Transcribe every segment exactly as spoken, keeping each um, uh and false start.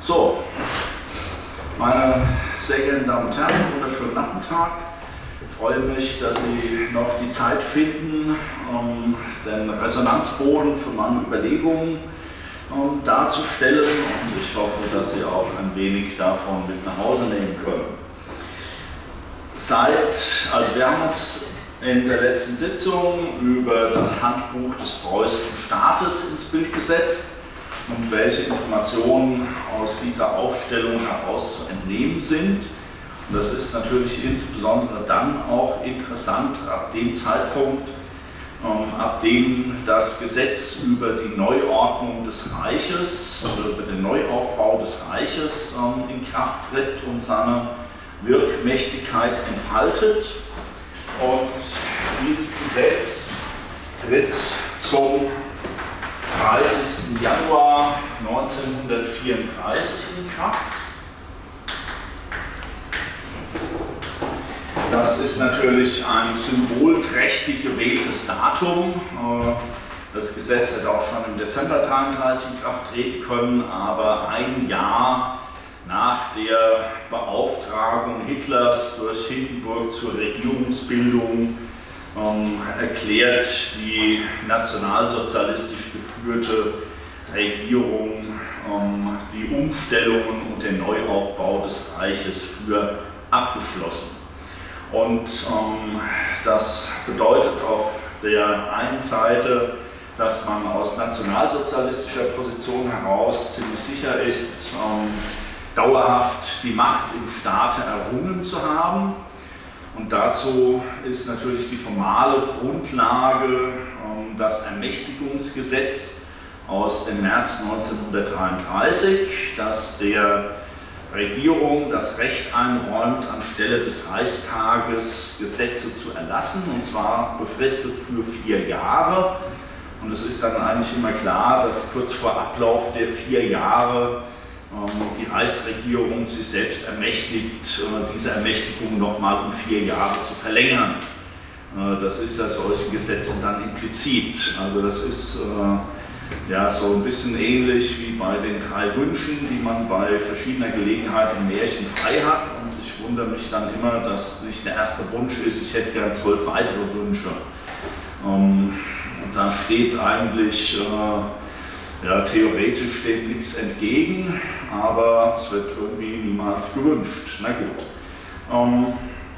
So, meine sehr geehrten Damen und Herren, wunderschönen Nachmittag. Ich freue mich, dass Sie noch die Zeit finden, um den Resonanzboden für meine Überlegungen um, darzustellen, und ich hoffe, dass Sie auch ein wenig davon mit nach Hause nehmen können. Seit, also wir haben uns in der letzten Sitzung über das Handbuch des preußischen Staates ins Bild gesetzt und welche Informationen aus dieser Aufstellung heraus zu entnehmen sind. Und das ist natürlich insbesondere dann auch interessant ab dem Zeitpunkt, ähm, ab dem das Gesetz über die Neuordnung des Reiches oder über den Neuaufbau des Reiches ähm, in Kraft tritt und seine Wirkmächtigkeit entfaltet. Und dieses Gesetz tritt zum dreißigsten Januar neunzehnhundertvierunddreißig in Kraft. Das ist natürlich ein symbolträchtig gewähltes Datum. Das Gesetz hätte auch schon im Dezember neunzehnhundertdreiunddreißig in Kraft treten können, aber ein Jahr nach der Beauftragung Hitlers durch Hindenburg zur Regierungsbildung ähm, erklärt die nationalsozialistisch geführte Regierung ähm, die Umstellungen und den Neuaufbau des Reiches für abgeschlossen. Und ähm, das bedeutet auf der einen Seite, dass man aus nationalsozialistischer Position heraus ziemlich sicher ist, ähm, dauerhaft die Macht im Staate errungen zu haben. Und dazu ist natürlich die formale Grundlage das Ermächtigungsgesetz aus dem März neunzehnhundertdreiunddreißig, das der Regierung das Recht einräumt, anstelle des Reichstages Gesetze zu erlassen, und zwar befristet für vier Jahre. Und es ist dann eigentlich immer klar, dass kurz vor Ablauf der vier Jahre die Reichsregierung sich selbst ermächtigt, diese Ermächtigung nochmal um vier Jahre zu verlängern. Das ist ja solchen Gesetzen dann implizit. Also das ist ja so ein bisschen ähnlich wie bei den drei Wünschen, die man bei verschiedener Gelegenheit im Märchen frei hat. Und ich wundere mich dann immer, dass nicht der erste Wunsch ist, ich hätte gern zwölf weitere Wünsche. Und da steht eigentlich, ja, theoretisch steht nichts entgegen, aber es wird irgendwie niemals gewünscht. Na gut.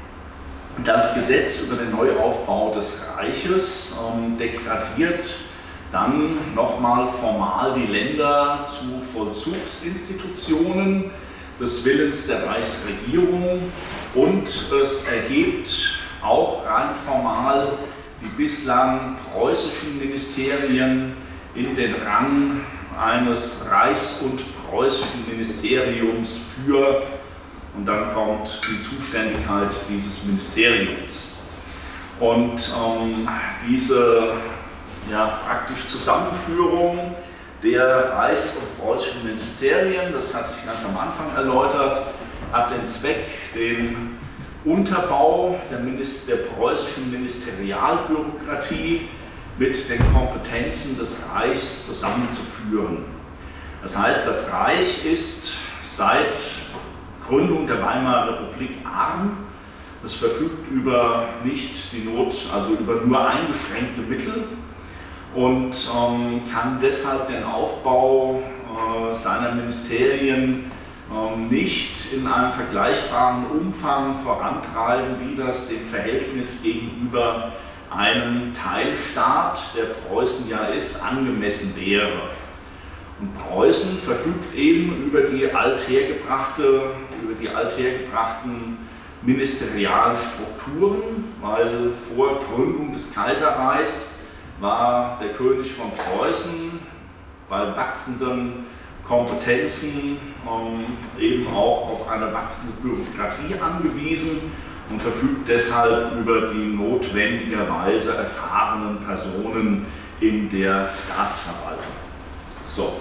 Das Gesetz über den Neuaufbau des Reiches degradiert dann nochmal formal die Länder zu Vollzugsinstitutionen des Willens der Reichsregierung, und es erhebt auch rein formal die bislang preußischen Ministerien in den Rang eines Reichs- und preußischen Ministeriums für, und dann kommt die Zuständigkeit dieses Ministeriums. Und ähm, diese ja, praktisch Zusammenführung der reichs- und preußischen Ministerien, das hatte ich ganz am Anfang erläutert, hat den Zweck, den Unterbau der, Minister der preußischen Ministerialbürokratie mit den Kompetenzen des Reichs zusammenzuführen. Das heißt, das Reich ist seit Gründung der Weimarer Republik arm. Es verfügt über nicht die Not, also über nur eingeschränkte Mittel, und ähm, kann deshalb den Aufbau äh, seiner Ministerien ähm, nicht in einem vergleichbaren Umfang vorantreiben, wie das dem Verhältnis gegenüber einem Teilstaat, der Preußen ja ist, angemessen wäre. Und Preußen verfügt eben über die althergebrachte, über die althergebrachten ministerialen Strukturen, weil vor Gründung des Kaiserreichs war der König von Preußen bei wachsenden Kompetenzen ähm, eben auch auf eine wachsende Bürokratie angewiesen und verfügt deshalb über die notwendigerweise erfahrenen Personen in der Staatsverwaltung. So,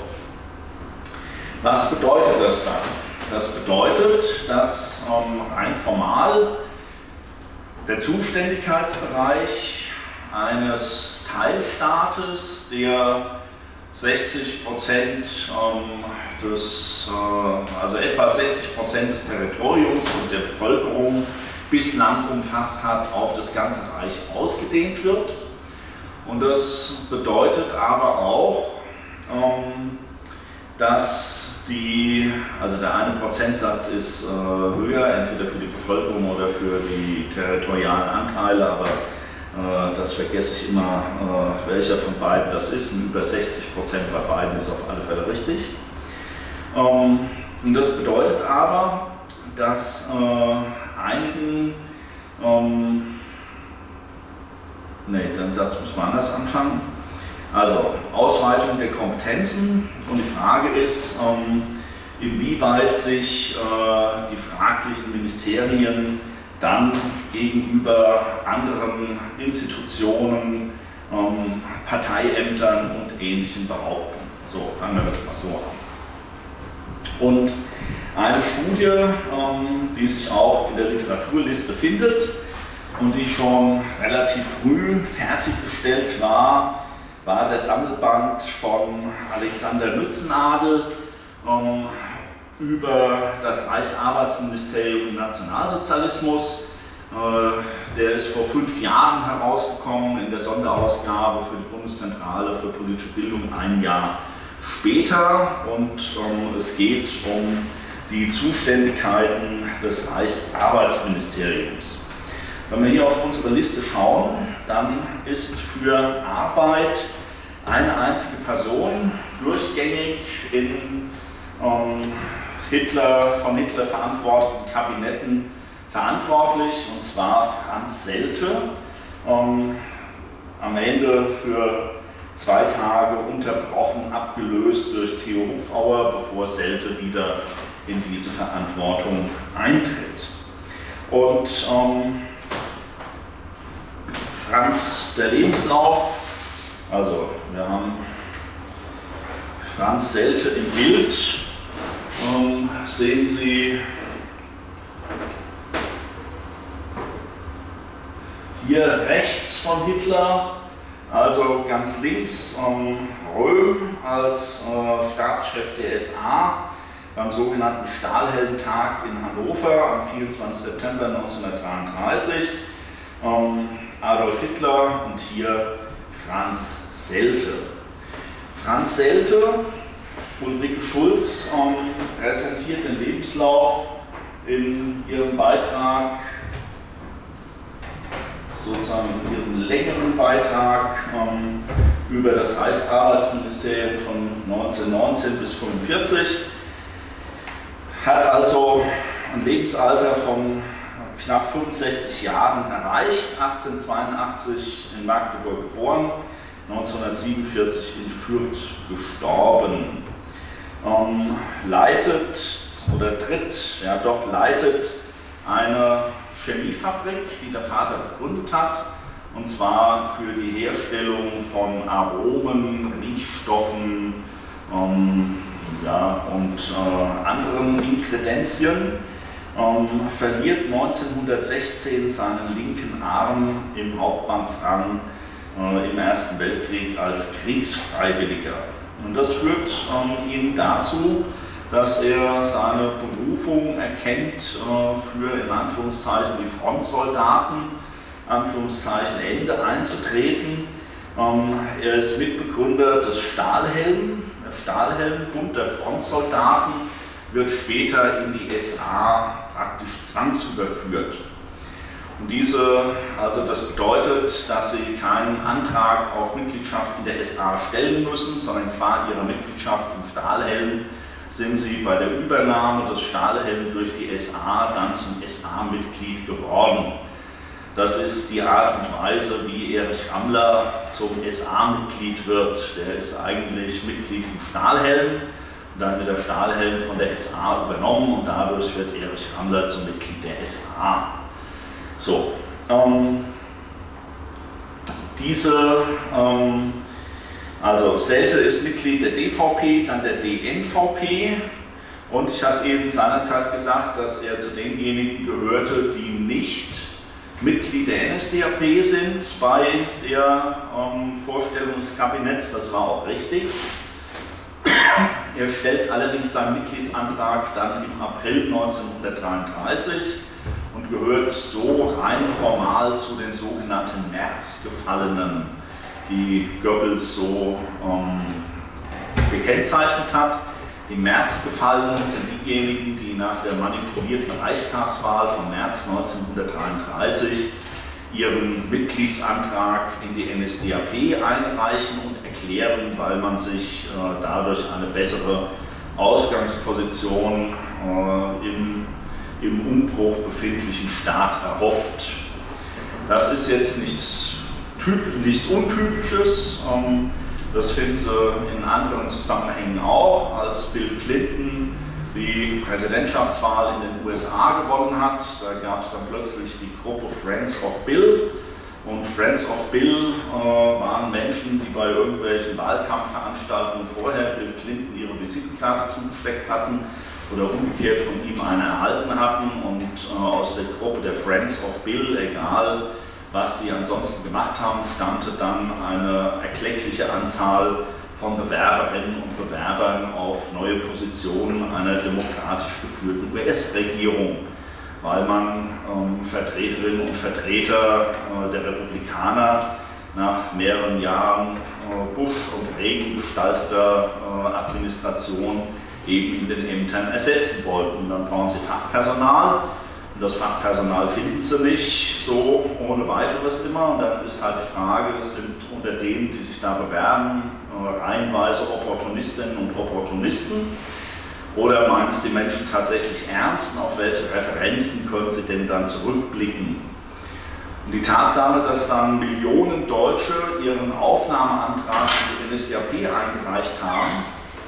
was bedeutet das dann? Das bedeutet, dass ähm, rein formal der Zuständigkeitsbereich eines Teilstaates, der sechzig Prozent ähm, des, äh, also etwa sechzig Prozent des Territoriums und der Bevölkerung bislang umfasst hat, auf das ganze Reich ausgedehnt wird. Und das bedeutet aber auch, ähm, dass die, also der eine Prozentsatz ist äh, höher, entweder für die Bevölkerung oder für die territorialen Anteile, aber äh, das vergesse ich immer, äh, welcher von beiden das ist. Und über sechzig Prozent bei beiden ist auf alle Fälle richtig. Ähm, und das bedeutet aber, dass äh, einigen, ähm, ne, den Satz muss man anders anfangen. Also Ausweitung der Kompetenzen, und die Frage ist, ähm, inwieweit sich äh, die fraglichen Ministerien dann gegenüber anderen Institutionen, ähm, Parteiämtern und Ähnlichem behaupten. So, fangen wir das mal so an. Und eine Studie, ähm, die sich auch in der Literaturliste findet und die schon relativ früh fertiggestellt war, war der Sammelband von Alexander Nützenadel ähm, über das Reichsarbeitsministerium im Nationalsozialismus. Äh, der ist vor fünf Jahren herausgekommen in der Sonderausgabe für die Bundeszentrale für politische Bildung ein Jahr später, und ähm, es geht um die Zuständigkeiten des Reichsarbeitsministeriums. Wenn wir hier auf unsere Liste schauen, dann ist für Arbeit eine einzige Person durchgängig in ähm, Hitler, von Hitler verantworteten Kabinetten verantwortlich, und zwar Franz Seldte, ähm, am Ende für zwei Tage unterbrochen, abgelöst durch Theo Hupfauer, bevor Seldte wieder in diese Verantwortung eintritt. Und ähm, Franz, der Lebenslauf, also wir haben Franz Seldte im Bild, ähm, sehen Sie hier rechts von Hitler, also ganz links, ähm, Röhm als äh, Stabschef der S A beim sogenannten Stahlhelm-Tag in Hannover am vierundzwanzigsten September neunzehnhundertdreiunddreißig. Ähm, Adolf Hitler und hier Franz Seldte. Franz Seldte, Ulrike Schulz ähm, präsentiert den Lebenslauf in ihrem Beitrag, sozusagen in ihrem längeren Beitrag ähm, über das Reichsarbeitsministerium von neunzehnhundertneunzehn bis neunzehnhundertfünfundvierzig, hat also ein Lebensalter von knapp fünfundsechzig Jahren erreicht, achtzehnhundertzweiundachtzig in Magdeburg geboren, neunzehnhundertsiebenundvierzig in Fürth gestorben. Ähm, leitet oder tritt, ja doch leitet eine Chemiefabrik, die der Vater begründet hat, und zwar für die Herstellung von Aromen, Riechstoffen ähm, ja, und äh, anderen Inkredenzien. Ähm, verliert neunzehnhundertsechzehn seinen linken Arm im Hauptmannsrang äh, im Ersten Weltkrieg als Kriegsfreiwilliger. Und das führt ähm, ihn dazu, dass er seine Berufung erkennt, äh, für in Anführungszeichen die Frontsoldaten, Anführungszeichen Ende einzutreten. Ähm, er ist Mitbegründer des Stahlhelm, der Stahlhelmbund der Frontsoldaten, wird später in die S A praktisch zwangsüberführt. Und diese, also das bedeutet, dass sie keinen Antrag auf Mitgliedschaft in der S A stellen müssen, sondern qua ihrer Mitgliedschaft im Stahlhelm sind sie bei der Übernahme des Stahlhelms durch die S A dann zum S A-Mitglied geworden. Das ist die Art und Weise, wie Erich Rammler zum S A-Mitglied wird. Der ist eigentlich Mitglied im Stahlhelm. Dann wird der Stahlhelm von der S A übernommen und dadurch wird Erich Rammler zum Mitglied der S A. So, ähm, diese, ähm, also Seldte ist Mitglied der D V P, dann der D N V P, und ich hatte eben seinerzeit gesagt, dass er zu denjenigen gehörte, die nicht Mitglied der N S D A P sind bei der ähm, Vorstellung des Kabinetts. Das war auch richtig. Er stellt allerdings seinen Mitgliedsantrag dann im April neunzehnhundertdreiunddreißig und gehört so rein formal zu den sogenannten Märzgefallenen, die Goebbels so ähm, gekennzeichnet hat. Die Märzgefallenen sind diejenigen, die nach der manipulierten Reichstagswahl vom März neunzehnhundertdreiunddreißig ihren Mitgliedsantrag in die N S D A P einreichen und erklären, weil man sich äh, dadurch eine bessere Ausgangsposition äh, im, im Umbruch befindlichen Staat erhofft. Das ist jetzt nichts, typ, nichts Untypisches. Ähm, das finden Sie in anderen Zusammenhängen auch, als Bill Clinton die Präsidentschaftswahl in den U S A gewonnen hat. Da gab es dann plötzlich die Gruppe Friends of Bill. Und Friends of Bill äh, waren Menschen, die bei irgendwelchen Wahlkampfveranstaltungen vorher Bill Clinton ihre Visitenkarte zugesteckt hatten oder umgekehrt von ihm eine erhalten hatten. Und äh, aus der Gruppe der Friends of Bill, egal was die ansonsten gemacht haben, stammte dann eine erkleckliche Anzahl von Bewerberinnen und Bewerbern auf neue Positionen einer demokratisch geführten U S-Regierung, weil man ähm, Vertreterinnen und Vertreter äh, der Republikaner nach mehreren Jahren äh, Bush und Reagan gestalteter äh, Administration eben in den Ämtern ersetzen wollten. Und dann brauchen sie Fachpersonal. Und das Fachpersonal finden sie nicht so ohne weiteres immer. Und dann ist halt die Frage, sind unter denen, die sich da bewerben, reihenweise Opportunistinnen und Opportunisten? Oder meinen es die Menschen tatsächlich ernst? Und auf welche Referenzen können sie denn dann zurückblicken? Und die Tatsache, dass dann Millionen Deutsche ihren Aufnahmeantrag in die N S D A P eingereicht haben,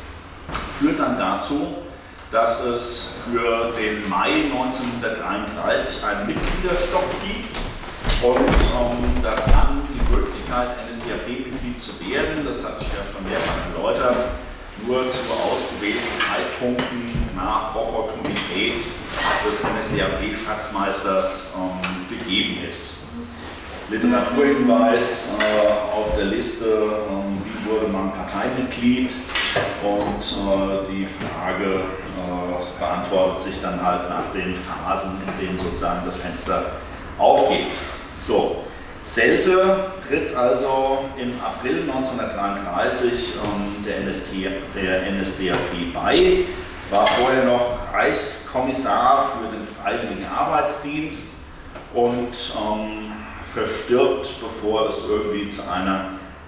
führt dann dazu, dass es für den Mai neunzehnhundertdreiunddreißig einen Mitgliederstopp gibt und ähm, dass dann die Möglichkeit, N S D A P-Mitglied zu werden, das hatte ich ja schon mehrfach erläutert, nur zu ausgewählten Zeitpunkten nach Opportunität des N S D A P-Schatzmeisters ähm, gegeben ist. Literaturhinweis äh, auf der Liste, ähm, wie wurde man Parteimitglied, und äh, die Frage äh, beantwortet sich dann halt nach den Phasen, in denen sozusagen das Fenster aufgeht. So, Seldte tritt also im April neunzehnhundertdreiunddreißig ähm, der, N S D, der N S D A P bei, war vorher noch Reichskommissar für den Freiwilligen Arbeitsdienst und ähm, verstirbt, bevor es irgendwie zu einer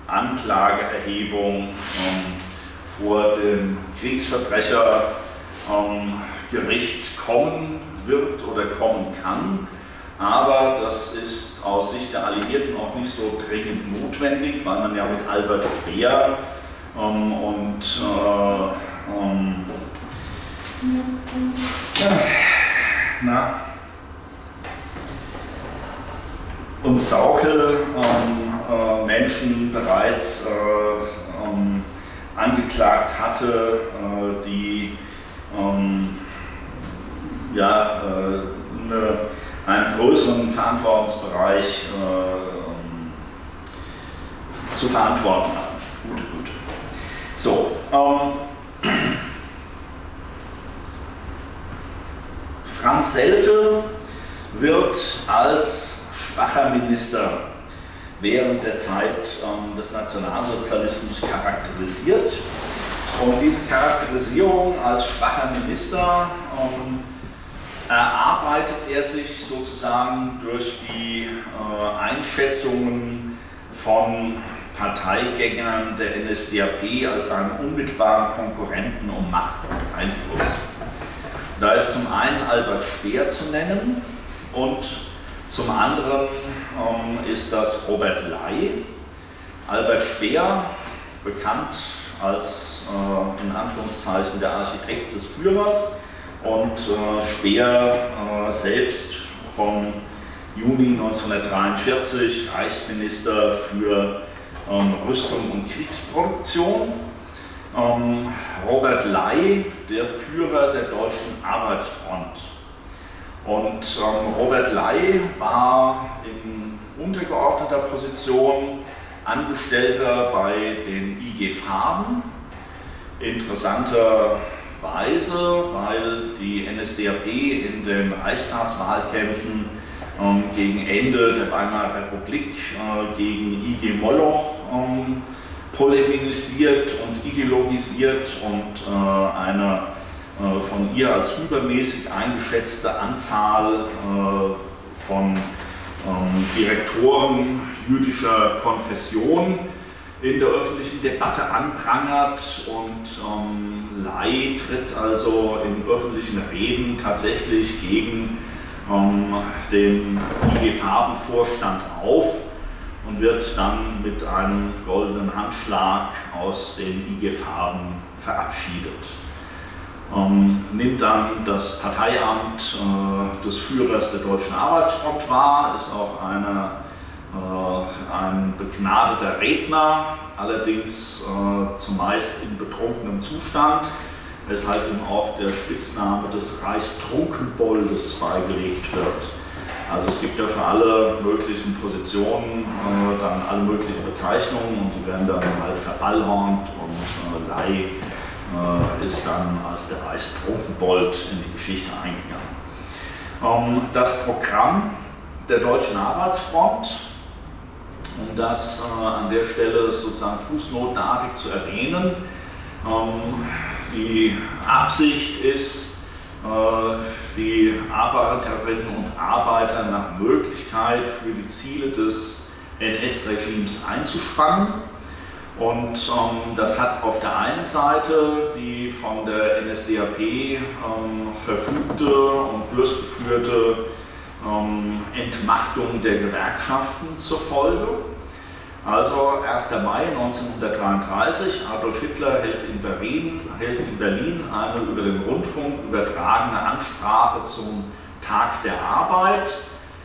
Anklageerhebung ähm, vor dem Kriegsverbrechergericht ähm, kommen wird oder kommen kann. Aber das ist aus Sicht der Alliierten auch nicht so dringend notwendig, weil man ja mit Albert Speer ähm, und äh, ähm, na, und Sauckel ähm, äh, Menschen bereits äh, ähm, angeklagt hatte, äh, die ähm, ja, äh, eine, einen größeren Verantwortungsbereich äh, ähm, zu verantworten hatten. Gut, gut. So, ähm, Franz Seldte wird als schwacher Minister während der Zeit ähm, des Nationalsozialismus charakterisiert. Und diese Charakterisierung als schwacher Minister ähm, erarbeitet er sich sozusagen durch die äh, Einschätzungen von Parteigängern der N S D A P als seinen unmittelbaren Konkurrenten um Macht und Einfluss. Da ist zum einen Albert Speer zu nennen und zum anderen ähm, ist das Robert Ley. Albert Speer, bekannt als äh, in Anführungszeichen der Architekt des Führers, und äh, Speer äh, selbst vom Juni neunzehnhundertdreiundvierzig Reichsminister für ähm, Rüstung und Kriegsproduktion. Ähm, Robert Ley, der Führer der Deutschen Arbeitsfront. Und ähm, Robert Ley war in untergeordneter Position Angestellter bei den I G Farben. interessanterweise, weil die N S D A P in den Reichstagswahlkämpfen ähm, gegen Ende der Weimarer Republik äh, gegen I G Moloch ähm, polemisiert und ideologisiert und äh, eine äh, von ihr als übermäßig eingeschätzte Anzahl äh, von ähm, Direktoren jüdischer Konfession in der öffentlichen Debatte anprangert, und ähm, Ley tritt also in öffentlichen Reden tatsächlich gegen ähm, den I G Farben-Vorstand auf und wird dann mit einem goldenen Handschlag aus den I G Farben verabschiedet. Ähm, nimmt dann das Parteiamt äh, des Führers der Deutschen Arbeitsfront wahr, ist auch eine, äh, ein begnadeter Redner, allerdings äh, zumeist in betrunkenem Zustand, weshalb ihm auch der Spitzname des Reichstrunkenboldes beigelegt wird. Also es gibt ja für alle möglichen Positionen äh, dann alle möglichen Bezeichnungen, und die werden dann halt verballhornt, und äh, Ley äh, ist dann als der Reichstrunkenbold in die Geschichte eingegangen. Ähm, das Programm der Deutschen Arbeitsfront, um das äh, an der Stelle sozusagen fußnotartig zu erwähnen, ähm, die Absicht ist, äh, die Arbeiterinnen und Arbeiter nach Möglichkeit für die Ziele des N S-Regimes einzuspannen. Und ähm, das hat auf der einen Seite die von der N S D A P ähm, verfügte und durchgeführte ähm, Entmachtung der Gewerkschaften zur Folge. Also erster Mai neunzehnhundertdreiunddreißig, Adolf Hitler hält in Berlin, hält in Berlin eine über den Rundfunk übertragene Ansprache zum Tag der Arbeit.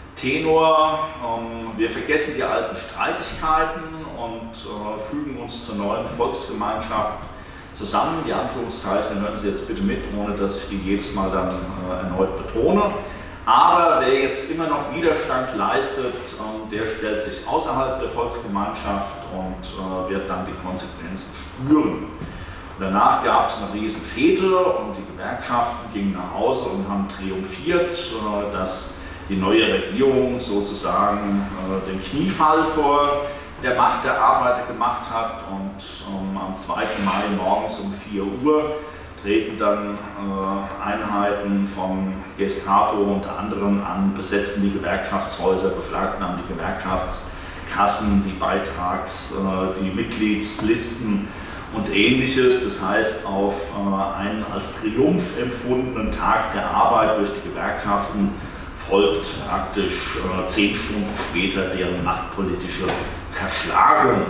Tenor, ähm, wir vergessen die alten Streitigkeiten und äh, fügen uns zur neuen Volksgemeinschaft zusammen. Die Anführungszeichen hören Sie jetzt bitte mit, ohne dass ich die jedes Mal dann äh, erneut betone. Aber wer jetzt immer noch Widerstand leistet, ähm, der stellt sich außerhalb der Volksgemeinschaft und äh, wird dann die Konsequenzen spüren. Und danach gab es eine riesen Fete und die Gewerkschaften gingen nach Hause und haben triumphiert, äh, dass die neue Regierung sozusagen äh, den Kniefall vor der Macht der Arbeiter gemacht hat, und ähm, am zweiten Mai morgens um vier Uhr treten dann äh, Einheiten von Gestapo unter anderem an, besetzen die Gewerkschaftshäuser, beschlagnahmen die Gewerkschaftskassen, die Beitrags-, äh, die Mitgliedslisten und ähnliches. Das heißt, auf äh, einen als Triumph empfundenen Tag der Arbeit durch die Gewerkschaften folgt praktisch äh, zehn Stunden später deren machtpolitische Zerschlagung.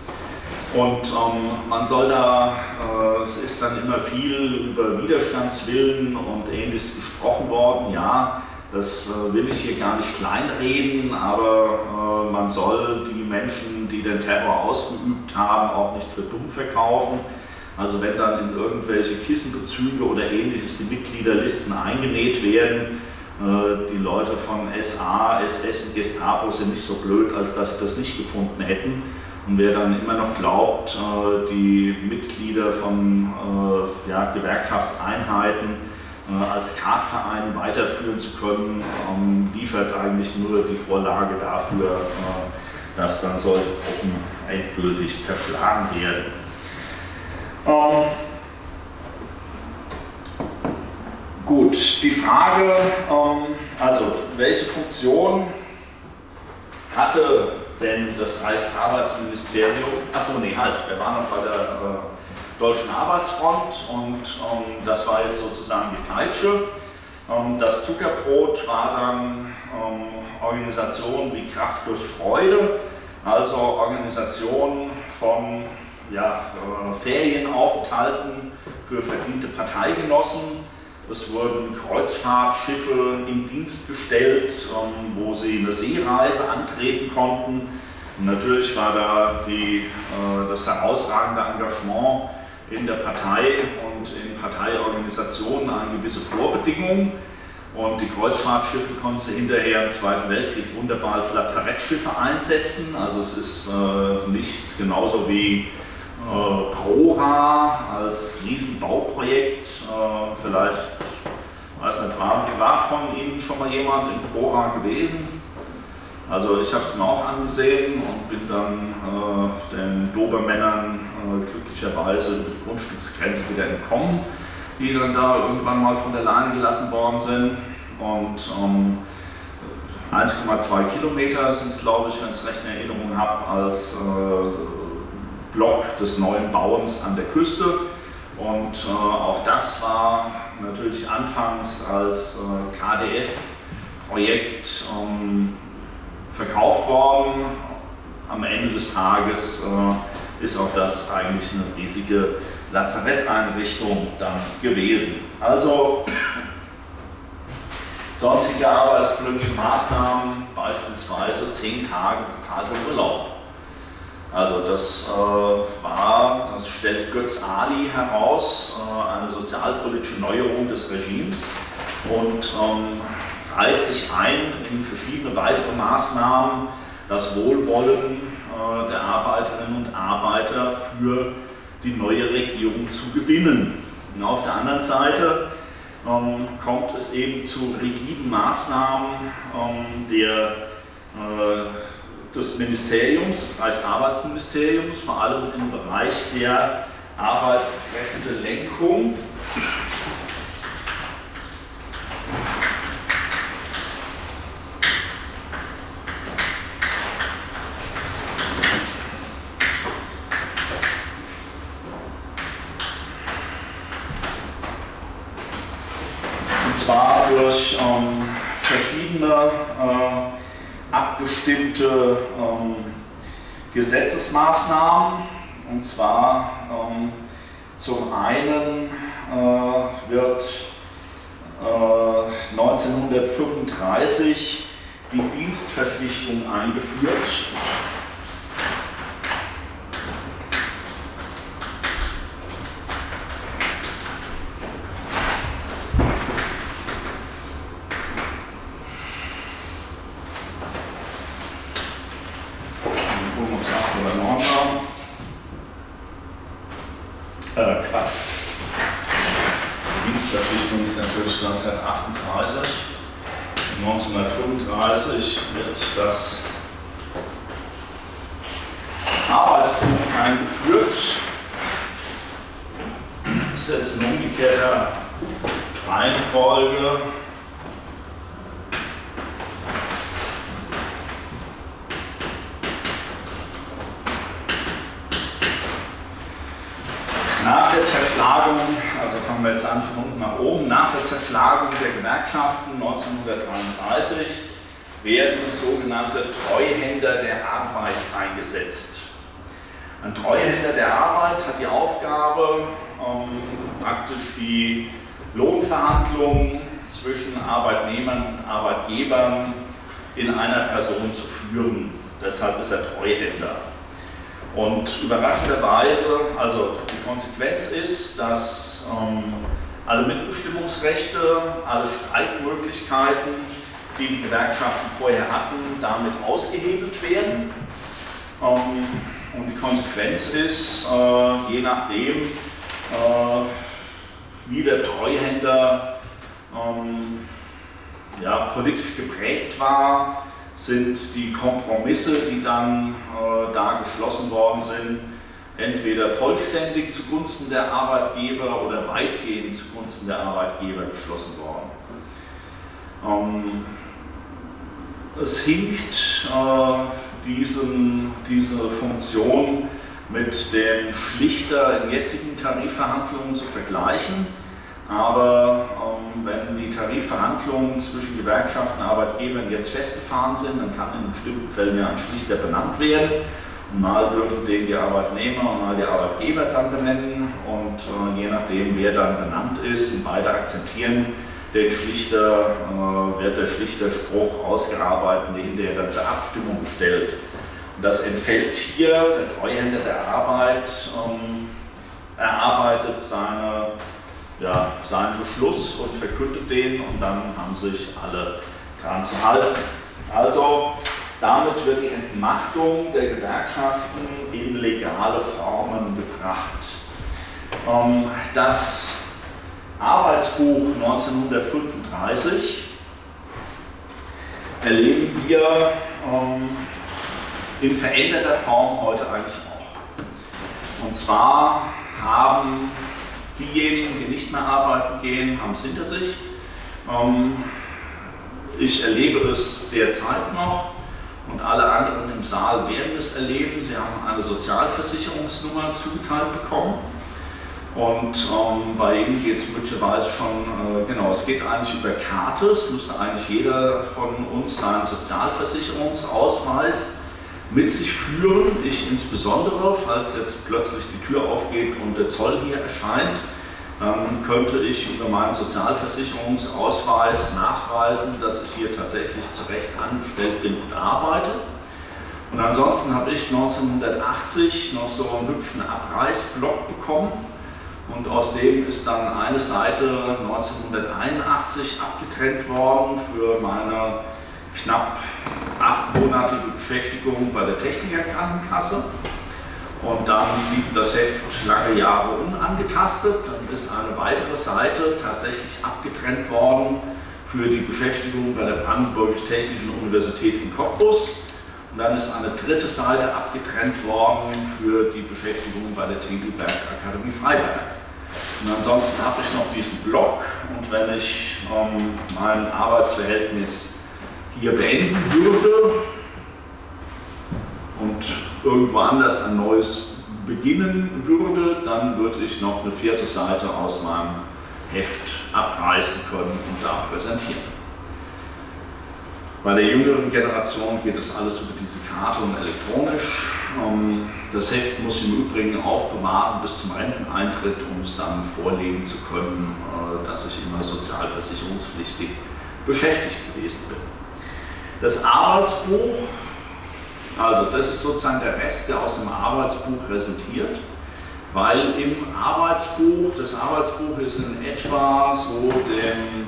Und ähm, man soll da, äh, es ist dann immer viel über Widerstandswillen und Ähnliches gesprochen worden. Ja, das äh, will ich hier gar nicht kleinreden, aber äh, man soll die Menschen, die den Terror ausgeübt haben, auch nicht für dumm verkaufen. Also wenn dann in irgendwelche Kissenbezüge oder Ähnliches die Mitgliederlisten eingenäht werden, äh, die Leute von S A, S S und Gestapo sind nicht so blöd, als dass sie das nicht gefunden hätten. Und wer dann immer noch glaubt, die Mitglieder von ja, Gewerkschaftseinheiten als Skatverein weiterführen zu können, liefert eigentlich nur die Vorlage dafür, dass dann solche Gruppen endgültig zerschlagen werden. Gut, die Frage, also welche Funktion hatte denn das Reichsarbeitsministerium, achso, nee, halt, wir waren noch bei der äh, Deutschen Arbeitsfront, und ähm, das war jetzt sozusagen die Peitsche. Ähm, das Zuckerbrot war dann ähm, Organisationen wie Kraft durch Freude, also Organisationen von ja, äh, Ferienaufenthalten für verdiente Parteigenossen. Es wurden Kreuzfahrtschiffe in Dienst gestellt, ähm, wo sie eine Seereise antreten konnten. Und natürlich war da die, äh, das herausragende Engagement in der Partei und in Parteiorganisationen eine gewisse Vorbedingung. Und die Kreuzfahrtschiffe konnten sie hinterher im Zweiten Weltkrieg wunderbar als Lazarettschiffe einsetzen. Also es ist äh, nichts genauso wie äh, ProRa als Riesenbauprojekt. Äh, vielleicht, weiß nicht, war, war von Ihnen schon mal jemand in ProRa gewesen? Also ich habe es mir auch angesehen und bin dann äh, den Dobermännern äh, glücklicherweise über die Grundstücksgrenze wieder entkommen, die dann da irgendwann mal von der Leine gelassen worden sind. Und ähm, eins Komma zwei Kilometer sind es, glaube ich, wenn ich es recht in Erinnerung habe, als äh, Block des neuen Bauens an der Küste. Und äh, auch das war natürlich anfangs als äh, K D F-Projekt ähm, verkauft worden. Am Ende des Tages äh, ist auch das eigentlich eine riesige Lazaretteinrichtung dann gewesen. Also sonstige arbeitspolitische Maßnahmen, beispielsweise zehn Tage bezahlter Urlaub. Also das äh, war, das stellt Götz Ali heraus, äh, eine sozialpolitische Neuerung des Regimes und ähm, reiht sich ein in verschiedene weitere Maßnahmen, das Wohlwollen äh, der Arbeiterinnen und Arbeiter für die neue Regierung zu gewinnen. Und auf der anderen Seite ähm, kommt es eben zu rigiden Maßnahmen ähm, der, äh, des Ministeriums, des Reichsarbeitsministeriums, vor allem im Bereich der Arbeitskräftelenkung. Und zwar durch ähm, verschiedene äh, abgestimmte ähm, Gesetzesmaßnahmen. Und zwar ähm, zum einen äh, wird äh, neunzehnhundertfünfunddreißig die Dienstverpflichtung eingeführt. Äh, Quatsch. Die Dienstverpflichtung ist natürlich neunzehnhundertachtunddreißig. neunzehnhundertfünfunddreißig wird das Arbeitsbuch eingeführt. Das ist jetzt in umgekehrter Reihenfolge. Nach der Zerschlagung, also fangen wir jetzt an von unten nach oben, nach der Zerschlagung der Gewerkschaften neunzehnhundertdreiunddreißig werden sogenannte Treuhänder der Arbeit eingesetzt. Ein Treuhänder der Arbeit hat die Aufgabe, ähm, praktisch die Lohnverhandlungen zwischen Arbeitnehmern und Arbeitgebern in einer Person zu führen. Deshalb ist er Treuhänder. Und überraschenderweise, also die Konsequenz ist, dass ähm, alle Mitbestimmungsrechte, alle Streikmöglichkeiten, die die Gewerkschaften vorher hatten, damit ausgehebelt werden. Ähm, und die Konsequenz ist, äh, je nachdem, äh, wie der Treuhänder ähm, ja, politisch geprägt war, sind die Kompromisse, die dann äh, da geschlossen worden sind, entweder vollständig zugunsten der Arbeitgeber oder weitgehend zugunsten der Arbeitgeber geschlossen worden. Ähm, es hinkt äh, diesen, diese Funktion mit dem Schlichter in jetzigen Tarifverhandlungen zu vergleichen. Aber ähm, wenn die Tarifverhandlungen zwischen Gewerkschaften und Arbeitgebern jetzt festgefahren sind, dann kann in bestimmten Fällen ja ein Schlichter benannt werden. Und mal dürfen den die Arbeitnehmer und mal die Arbeitgeber dann benennen. Und äh, je nachdem, wer dann benannt ist und beide akzeptieren den Schlichter, äh, wird der Schlichterspruch ausgearbeitet und hinterher dann zur Abstimmung gestellt. Und das entfällt hier, der Treuhänder der Arbeit ähm, erarbeitet seine Ja, seinen Beschluss und verkündet den und dann haben sich alle dran zu halten. Also damit wird die Entmachtung der Gewerkschaften in legale Formen gebracht. gebracht. Ähm, das Arbeitsbuch neunzehnhundertfünfunddreißig erleben wir ähm, in veränderter Form heute eigentlich auch. Und zwar haben diejenigen, die nicht mehr arbeiten gehen, haben es hinter sich. Ähm, ich erlebe es derzeit noch und alle anderen im Saal werden es erleben. Sie haben eine Sozialversicherungsnummer zugeteilt bekommen. Und ähm, bei Ihnen geht es möglicherweise schon, äh, genau, es geht eigentlich über Karte. Es müsste eigentlich jeder von uns seinen Sozialversicherungsausweis mit sich führen. Ich insbesondere, falls jetzt plötzlich die Tür aufgeht und der Zoll hier erscheint, dann könnte ich über meinen Sozialversicherungsausweis nachweisen, dass ich hier tatsächlich zu Recht angestellt bin und arbeite. Und ansonsten habe ich neunzehnhundertachtzig noch so einen hübschen Abreißblock bekommen. Und aus dem ist dann eine Seite neunzehnhunderteinundachtzig abgetrennt worden für meine knapp achtmonatige Beschäftigung bei der Technikerkrankenkasse. Und dann blieb das Heft lange Jahre unangetastet. Dann ist eine weitere Seite tatsächlich abgetrennt worden für die Beschäftigung bei der Brandenburgisch-Technischen Universität in Cottbus. Und dann ist eine dritte Seite abgetrennt worden für die Beschäftigung bei der Tegelberg Akademie Freiberg. Und ansonsten habe ich noch diesen Block, und wenn ich ähm, mein Arbeitsverhältnis hier beenden würde und irgendwo anders ein neues beginnen würde, dann würde ich noch eine vierte Seite aus meinem Heft abreißen können und da präsentieren. Bei der jüngeren Generation geht das alles über diese Karte und elektronisch. Das Heft muss ich im Übrigen aufbewahren bis zum Renteneintritt, um es dann vorlegen zu können, dass ich immer sozialversicherungspflichtig beschäftigt gewesen bin. Das Arbeitsbuch, also das ist sozusagen der Rest, der aus dem Arbeitsbuch resultiert, weil im Arbeitsbuch, das Arbeitsbuch ist in etwa so dem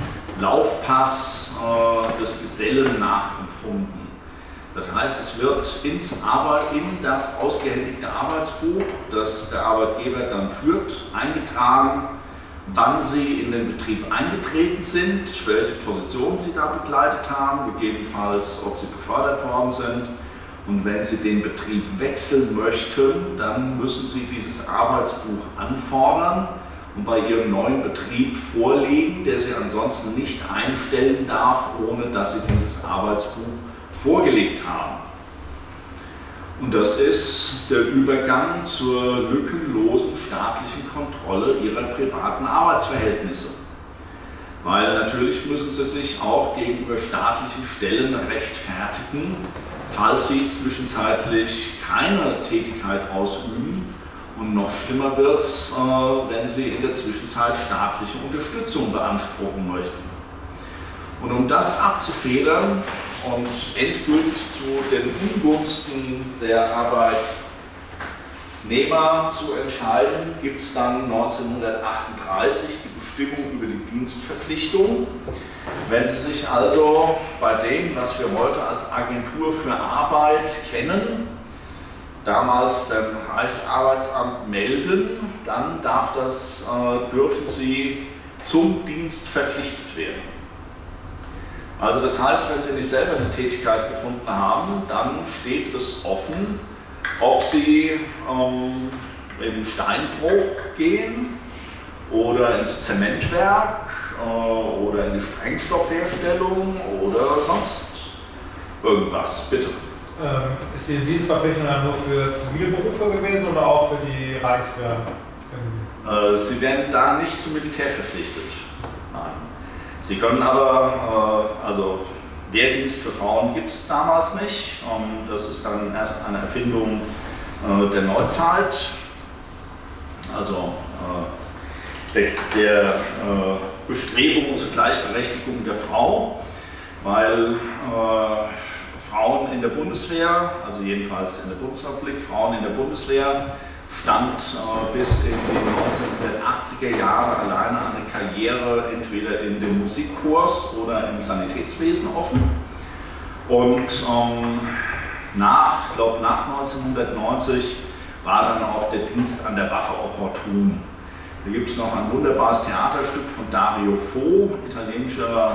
Laufpass äh, des Gesellen nachempfunden. Das heißt, es wird ins Arbeit, in das ausgehändigte Arbeitsbuch, das der Arbeitgeber dann führt, eingetragen, wann Sie in den Betrieb eingetreten sind, welche Positionen Sie da bekleidet haben, gegebenenfalls, ob Sie befördert worden sind. Und wenn Sie den Betrieb wechseln möchten, dann müssen Sie dieses Arbeitsbuch anfordern und bei Ihrem neuen Betrieb vorlegen, der Sie ansonsten nicht einstellen darf, ohne dass Sie dieses Arbeitsbuch vorgelegt haben. Und das ist der Übergang zur lückenlosen staatlichen Kontrolle Ihrer privaten Arbeitsverhältnisse. Weil natürlich müssen Sie sich auch gegenüber staatlichen Stellen rechtfertigen, falls Sie zwischenzeitlich keine Tätigkeit ausüben. Und noch schlimmer wird es, äh, wenn Sie in der Zwischenzeit staatliche Unterstützung beanspruchen möchten. Und um das abzufedern und endgültig zu den Ungunsten der Arbeitnehmer zu entscheiden, gibt es dann neunzehnhundertachtunddreißig die Bestimmung über die Dienstverpflichtung. Wenn Sie sich also bei dem, was wir heute als Agentur für Arbeit kennen, damals dem Reichsarbeitsamt melden, dann darf das, äh, dürfen Sie zum Dienst verpflichtet werden. Also das heißt, wenn Sie nicht selber eine Tätigkeit gefunden haben, dann steht es offen, ob Sie ähm, in Steinbruch gehen oder ins Zementwerk äh, oder in die Sprengstoffherstellung oder sonst irgendwas. Bitte. Ähm, ist die Dienstverpflichtung dann nur für Zivilberufe gewesen oder auch für die Reichswehr? Äh, Sie werden da nicht zum Militär verpflichtet. Nein. Sie können aber, äh, also Wehrdienst für Frauen gibt es damals nicht. Ähm, das ist dann erst eine Erfindung äh, der Neuzeit. Also äh, der, der äh, Bestrebung zur Gleichberechtigung der Frau, weil äh, Frauen in der Bundeswehr, also jedenfalls in der Bundesrepublik, Frauen in der Bundeswehr stand äh, bis in die neunzehnhundertachtziger Jahre alleine eine Karriere entweder in den Musikkurs oder im Sanitätswesen offen. Und ähm, nach, ich glaube nach neunzehnhundertneunzig war dann auch der Dienst an der Waffe opportun. Da gibt es noch ein wunderbares Theaterstück von Dario Fo, italienischer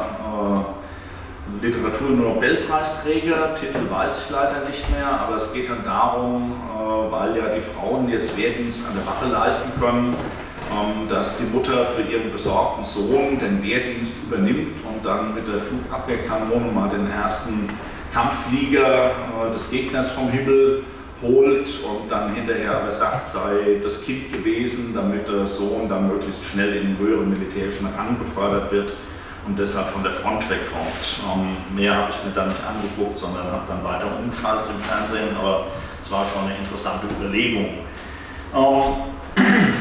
äh, Literatur-Nobelpreisträger, Titel weiß ich leider nicht mehr, aber es geht dann darum, äh, weil ja die Frauen jetzt Wehrdienst an der Waffe leisten können, ähm, dass die Mutter für ihren besorgten Sohn den Wehrdienst übernimmt und dann mit der Flugabwehrkanone mal den ersten Kampfflieger äh, des Gegners vom Himmel holt und dann hinterher aber sagt, sei das Kind gewesen, damit der Sohn dann möglichst schnell in den höheren militärischen Rang befördert wird und deshalb von der Front wegkommt. Ähm, mehr habe ich mir da nicht angeguckt, sondern habe dann weiter umgeschaltet im Fernsehen, aber es war schon eine interessante Überlegung. Ähm,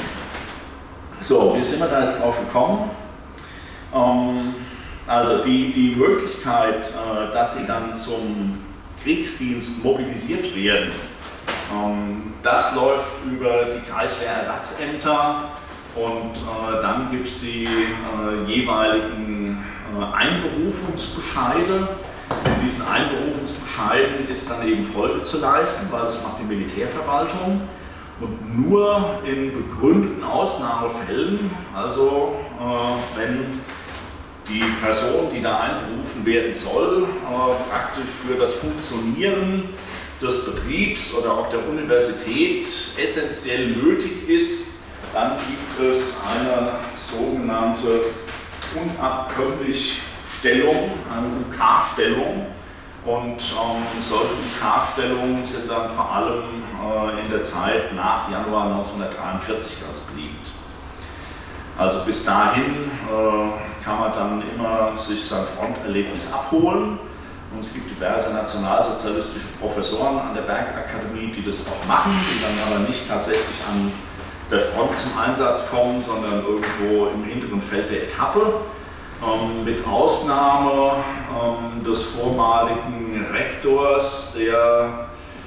so, wie sind wir da jetzt drauf gekommen? Ähm, also die, die Möglichkeit, äh, dass sie dann zum Kriegsdienst mobilisiert werden, ähm, das läuft über die Kreiswehrersatzämter und äh, dann gibt es die äh, jeweiligen äh, Einberufungsbescheide. In diesen Einberufungsbescheiden ist dann eben Folge zu leisten, weil das macht die Militärverwaltung. Und nur in begründeten Ausnahmefällen, also äh, wenn die Person, die da einberufen werden soll, äh, praktisch für das Funktionieren des Betriebs oder auch der Universität essentiell nötig ist, dann gibt es eine sogenannte unabkömmlich Stellung, eine U K-Stellung. Und ähm, solche U K-Stellungen sind dann vor allem äh, in der Zeit nach Januar neunzehnhundertdreiundvierzig ganz beliebt. Also bis dahin äh, kann man dann immer sich sein Fronterlebnis abholen. Und es gibt diverse nationalsozialistische Professoren an der Bergakademie, die das auch machen, die dann aber nicht tatsächlich an der Front zum Einsatz kommen, sondern irgendwo im hinteren Feld der Etappe. Ähm, mit Ausnahme ähm, des vormaligen Rektors, der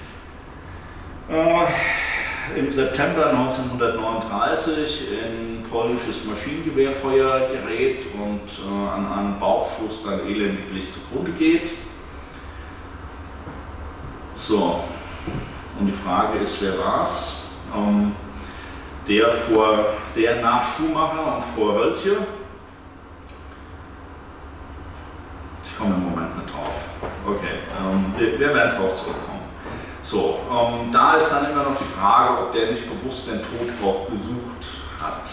äh, im September neunzehnhundertneununddreißig in polnisches Maschinengewehrfeuer gerät und äh, an einem Bauchschuss dann elendiglich zugrunde geht. So, und die Frage ist, wer war es? Ähm, der, vor, der nach Schumacher und vor Höltje. Ich komme im Moment nicht drauf. Okay, ähm, wir, wir werden drauf zurückkommen. So, ähm, da ist dann immer noch die Frage, ob der nicht bewusst den Tod auch gesucht hat.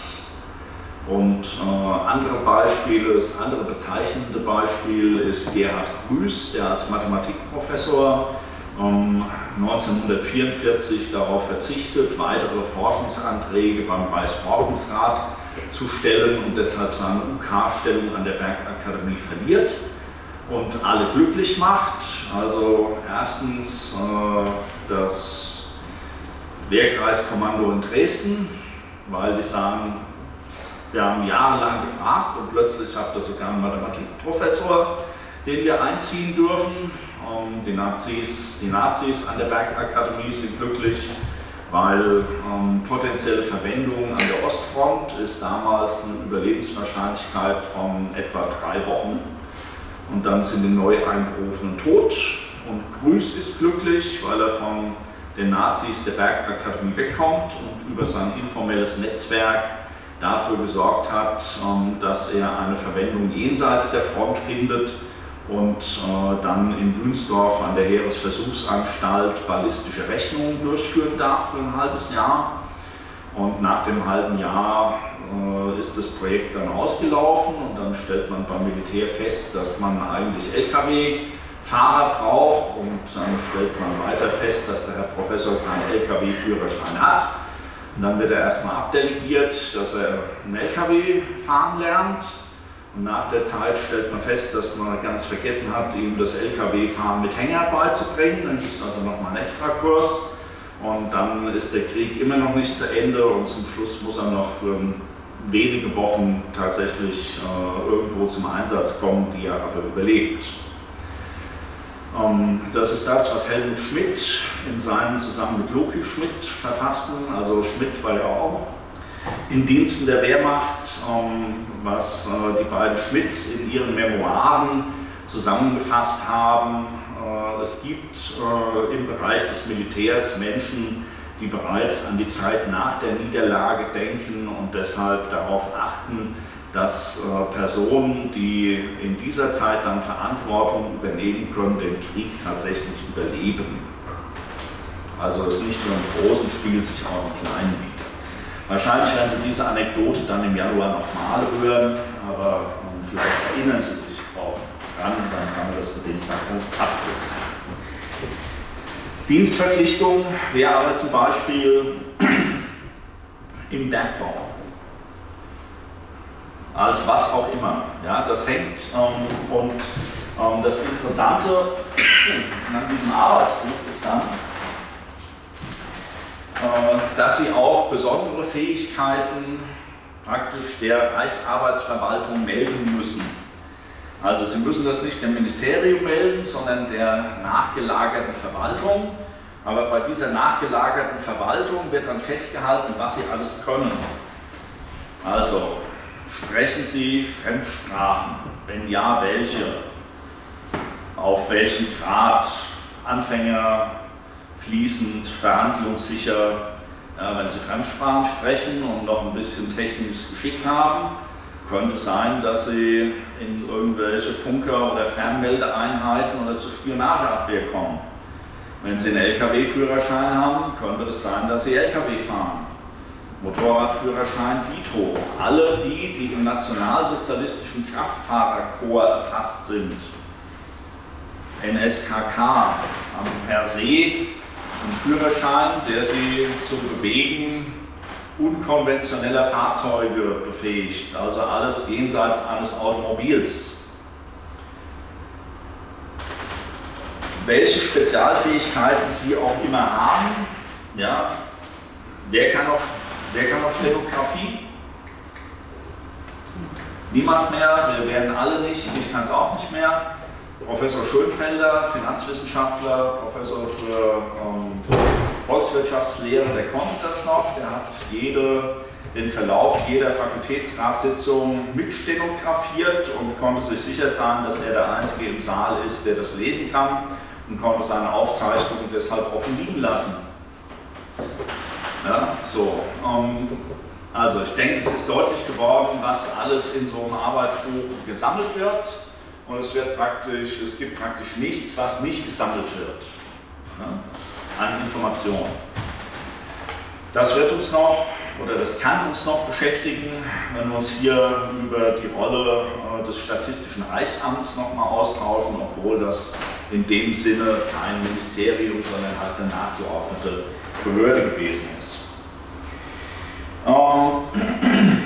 Und äh, andere Beispiele, das andere bezeichnende Beispiel ist Gerhard Grüß, der als Mathematikprofessor ähm, neunzehnhundertvierundvierzig darauf verzichtet, weitere Forschungsanträge beim Reichsforschungsrat zu stellen und deshalb seine U K-Stellung an der Bergakademie verliert und alle glücklich macht. Also erstens äh, das Wehrkreiskommando in Dresden, weil die sagen, wir haben jahrelang gefragt und plötzlich habt ihr sogar einen Mathematikprofessor, den wir einziehen dürfen. Ähm, die, Nazis, die Nazis an der Bergakademie sind glücklich, weil ähm, potenzielle Verwendung an der Ostfront ist damals eine Überlebenswahrscheinlichkeit von etwa drei Wochen. Und dann sind die neu einberufenen tot. Und Grüß ist glücklich, weil er von den Nazis der Bergakademie wegkommt und über sein informelles Netzwerk dafür gesorgt hat, dass er eine Verwendung jenseits der Front findet und dann in Wünsdorf an der Heeresversuchsanstalt ballistische Rechnungen durchführen darf für ein halbes Jahr. Und nach dem halben Jahr ist das Projekt dann ausgelaufen und dann stellt man beim Militär fest, dass man eigentlich L K W-Fahrer braucht und dann stellt man weiter fest, dass der Herr Professor keinen L K W-Führerschein hat. Und dann wird er erstmal abdelegiert, dass er einen L K W fahren lernt. Und nach der Zeit stellt man fest, dass man ganz vergessen hat, ihm das L K W-Fahren mit Hänger beizubringen. Dann gibt es also nochmal einen Extrakurs. Und dann ist der Krieg immer noch nicht zu Ende und zum Schluss muss er noch für wenige Wochen tatsächlich äh, irgendwo zum Einsatz kommen, die er aber überlebt. Ähm, das ist das, was Helmut Schmidt in seinen zusammen mit Loki Schmidt verfassten. Also Schmidt war ja auch in Diensten der Wehrmacht, ähm, was äh, die beiden Schmidts in ihren Memoiren zusammengefasst haben. Äh, es gibt äh, im Bereich des Militärs Menschen, die bereits an die Zeit nach der Niederlage denken und deshalb darauf achten, dass äh, Personen, die in dieser Zeit dann Verantwortung übernehmen können, den Krieg tatsächlich überleben. Also es nicht nur im großen Spiel, sich auch im kleinen wieder. Wahrscheinlich werden Sie diese Anekdote dann im Januar nochmal hören, aber ähm, vielleicht erinnern Sie sich auch dran, dann kann man das zu dem Zeitpunkt abkürzen. Dienstverpflichtung wäre aber zum Beispiel im Bergbau. Als was auch immer. Ja, das hängt ähm, und ähm, das Interessante an diesem Arbeitsbuch ist dann, äh, dass Sie auch besondere Fähigkeiten praktisch der Reichsarbeitsverwaltung melden müssen. Also Sie müssen das nicht dem Ministerium melden, sondern der nachgelagerten Verwaltung. Aber bei dieser nachgelagerten Verwaltung wird dann festgehalten, was Sie alles können. Also sprechen Sie Fremdsprachen? Wenn ja, welche? Auf welchem Grad? Anfänger, fließend, verhandlungssicher. Ja, wenn Sie Fremdsprachen sprechen und noch ein bisschen technisches Geschick haben, könnte es sein, dass Sie in irgendwelche Funker- oder Fernmeldeeinheiten oder zur Spionageabwehr kommen. Wenn Sie einen L K W-Führerschein haben, könnte es sein, dass Sie L K W fahren. Motorradführerschein dito. Alle die, die im nationalsozialistischen Kraftfahrerkorps erfasst sind. N S K K haben per se einen Führerschein, der sie zum Bewegen unkonventioneller Fahrzeuge befähigt, also alles jenseits eines Automobils. Welche Spezialfähigkeiten Sie auch immer haben, ja, wer kann auch, wer kann auch Stenografie? Niemand mehr, wir werden alle nicht, ich kann es auch nicht mehr. Professor Schönfelder, Finanzwissenschaftler, Professor für ähm, Volkswirtschaftslehre, der konnte das noch, der hat jede, den Verlauf jeder Fakultätsratssitzung mitstenografiert und konnte sich sicher sein, dass er der Einzige im Saal ist, der das lesen kann und konnte seine Aufzeichnungen deshalb offen liegen lassen. Ja, so, ähm, also ich denke, es ist deutlich geworden, was alles in so einem Arbeitsbuch gesammelt wird. Und es wird praktisch, es gibt praktisch nichts, was nicht gesammelt wird, ja, an Informationen. Das wird uns noch, oder das kann uns noch beschäftigen, wenn wir uns hier über die Rolle äh, des Statistischen Reichsamts nochmal austauschen, obwohl das in dem Sinne kein Ministerium, sondern halt eine nachgeordnete Behörde gewesen ist. Ähm,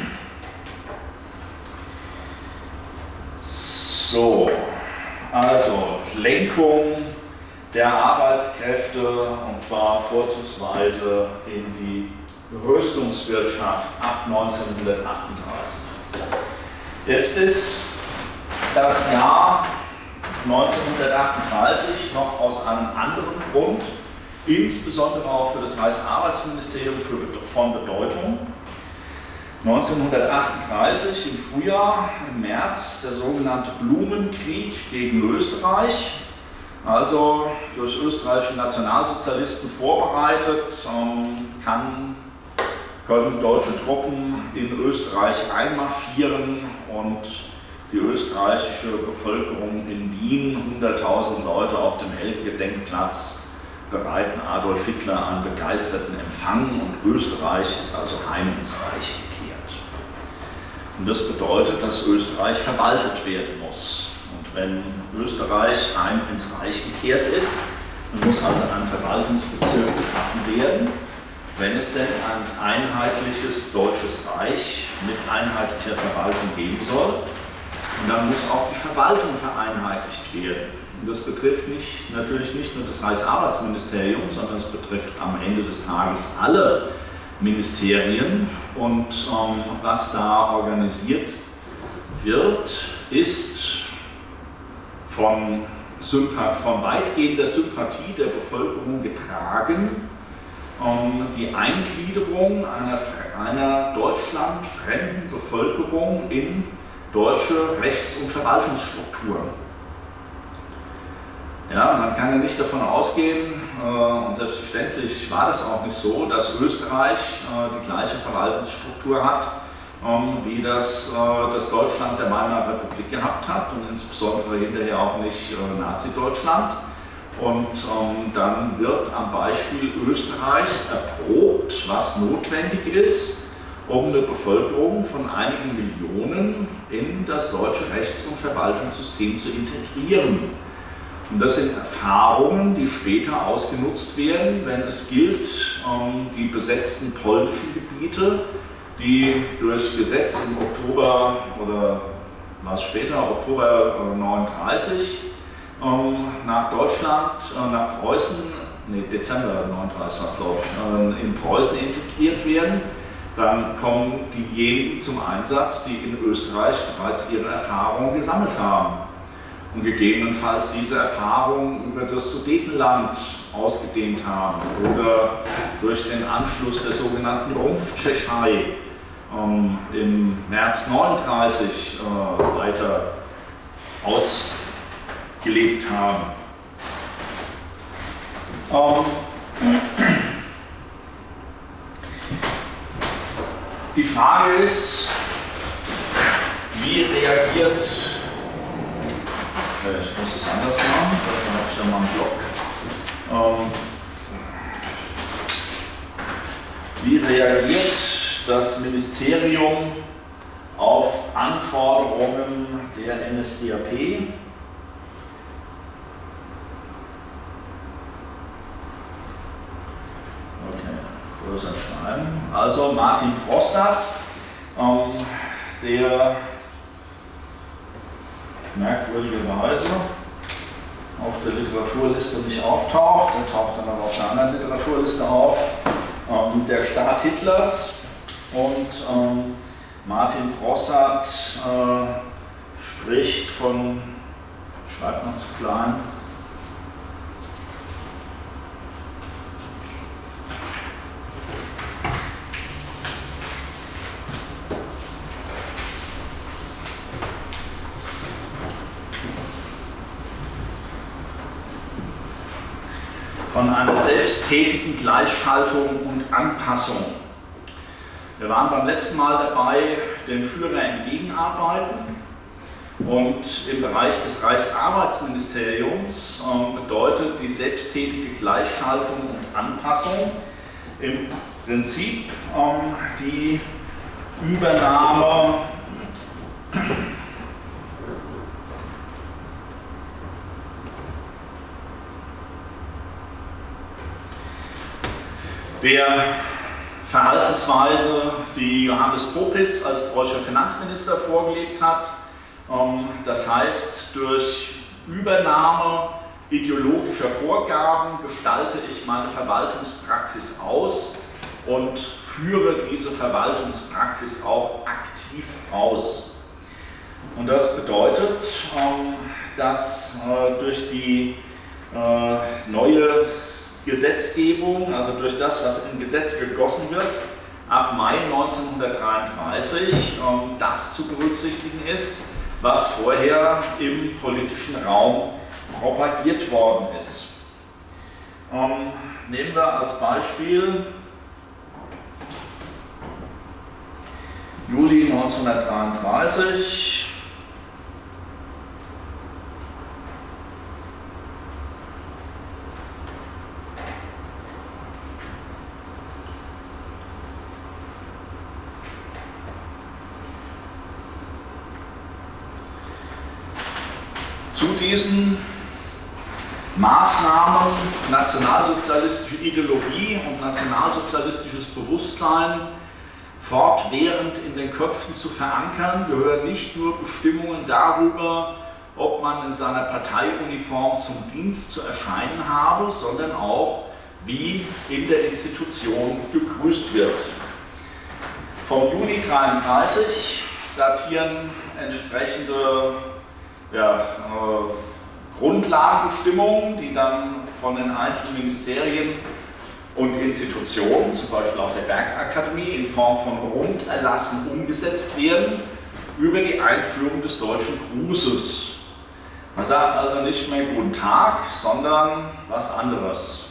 So, also Lenkung der Arbeitskräfte und zwar vorzugsweise in die Rüstungswirtschaft ab neunzehnhundertachtunddreißig. Jetzt ist das Jahr neunzehnhundertachtunddreißig noch aus einem anderen Grund, insbesondere auch für das Reichsarbeitsministerium von Bedeutung. neunzehnhundertachtunddreißig im Frühjahr, im März, der sogenannte Blumenkrieg gegen Österreich, also durch österreichische Nationalsozialisten vorbereitet, kann, können deutsche Truppen in Österreich einmarschieren und die österreichische Bevölkerung in Wien, hunderttausend Leute auf dem Heldengedenkplatz, bereiten Adolf Hitler einen begeisterten Empfang und Österreich ist also heim ins Reich gekehrt. Und das bedeutet, dass Österreich verwaltet werden muss. Und wenn Österreich heim ins Reich gekehrt ist, dann muss also ein Verwaltungsbezirk geschaffen werden, wenn es denn ein einheitliches deutsches Reich mit einheitlicher Verwaltung geben soll. Und dann muss auch die Verwaltung vereinheitlicht werden. Und das betrifft nicht, natürlich nicht nur das Reichsarbeitsministerium, sondern es betrifft am Ende des Tages alle Ministerien. Und ähm, was da organisiert wird, ist von, von weitgehender Sympathie der Bevölkerung getragen, ähm, die Eingliederung einer, einer Deutschland fremden Bevölkerung in deutsche Rechts- und Verwaltungsstrukturen. Ja, man kann ja nicht davon ausgehen, äh, und selbstverständlich war das auch nicht so, dass Österreich äh, die gleiche Verwaltungsstruktur hat, ähm, wie das, äh, das Deutschland der Weimarer Republik gehabt hat und insbesondere hinterher auch nicht äh, Nazi-Deutschland. Und ähm, dann wird am Beispiel Österreichs erprobt, was notwendig ist, um eine Bevölkerung von einigen Millionen in das deutsche Rechts- und Verwaltungssystem zu integrieren. Und das sind Erfahrungen, die später ausgenutzt werden, wenn es gilt, ähm, die besetzten polnischen Gebiete, die durch Gesetz im Oktober oder was später, Oktober neununddreißig, ähm, nach Deutschland, äh, nach Preußen, nee, Dezember neununddreißig war es, glaube ich, äh, in Preußen integriert werden. Dann kommen diejenigen zum Einsatz, die in Österreich bereits ihre Erfahrungen gesammelt haben und gegebenenfalls diese Erfahrungen über das Sudetenland ausgedehnt haben oder durch den Anschluss der sogenannten Rumpftschechei ähm, im März neununddreißig äh, weiter ausgelebt haben. Ähm, Die Frage ist, wie reagiert, äh, ich muss es anders machen, dafür habe ich ja mal einen Block, ähm, wie reagiert das Ministerium auf Anforderungen der N S D A P? Größer schreiben. Also Martin Brossat, ähm, der merkwürdigerweise auf der Literaturliste nicht auftaucht, der taucht dann aber auf einer anderen Literaturliste auf, ähm, der Staat Hitlers. Und ähm, Martin Brossat äh, spricht von, schreibt noch zu klein, von einer selbsttätigen Gleichschaltung und Anpassung. Wir waren beim letzten Mal dabei, dem Führer entgegenarbeiten, und im Bereich des Reichsarbeitsministeriums äh, bedeutet die selbsttätige Gleichschaltung und Anpassung im Prinzip ähm, die Übernahme der Verhaltensweise, die Johannes Popitz als preußischer Finanzminister vorgelebt hat. Das heißt, durch Übernahme ideologischer Vorgaben gestalte ich meine Verwaltungspraxis aus und führe diese Verwaltungspraxis auch aktiv aus. Und das bedeutet, dass durch die neue Gesetzgebung, also durch das, was in Gesetz gegossen wird, ab Mai neunzehnhundertdreiunddreißig ähm, das zu berücksichtigen ist, was vorher im politischen Raum propagiert worden ist. Ähm, nehmen wir als Beispiel Juli neunzehnhundertdreiunddreißig. Zu diesen Maßnahmen, nationalsozialistische Ideologie und nationalsozialistisches Bewusstsein fortwährend in den Köpfen zu verankern, gehören nicht nur Bestimmungen darüber, ob man in seiner Parteiuniform zum Dienst zu erscheinen habe, sondern auch, wie in der Institution gegrüßt wird. Vom Juni neunzehnhundertdreiunddreißig datieren entsprechende ja, äh, Grundlagenbestimmungen, die dann von den einzelnen Ministerien und Institutionen, zum Beispiel auch der Bergakademie, in Form von Runderlassen umgesetzt werden über die Einführung des deutschen Grußes. Man sagt also nicht mehr Guten Tag, sondern was anderes.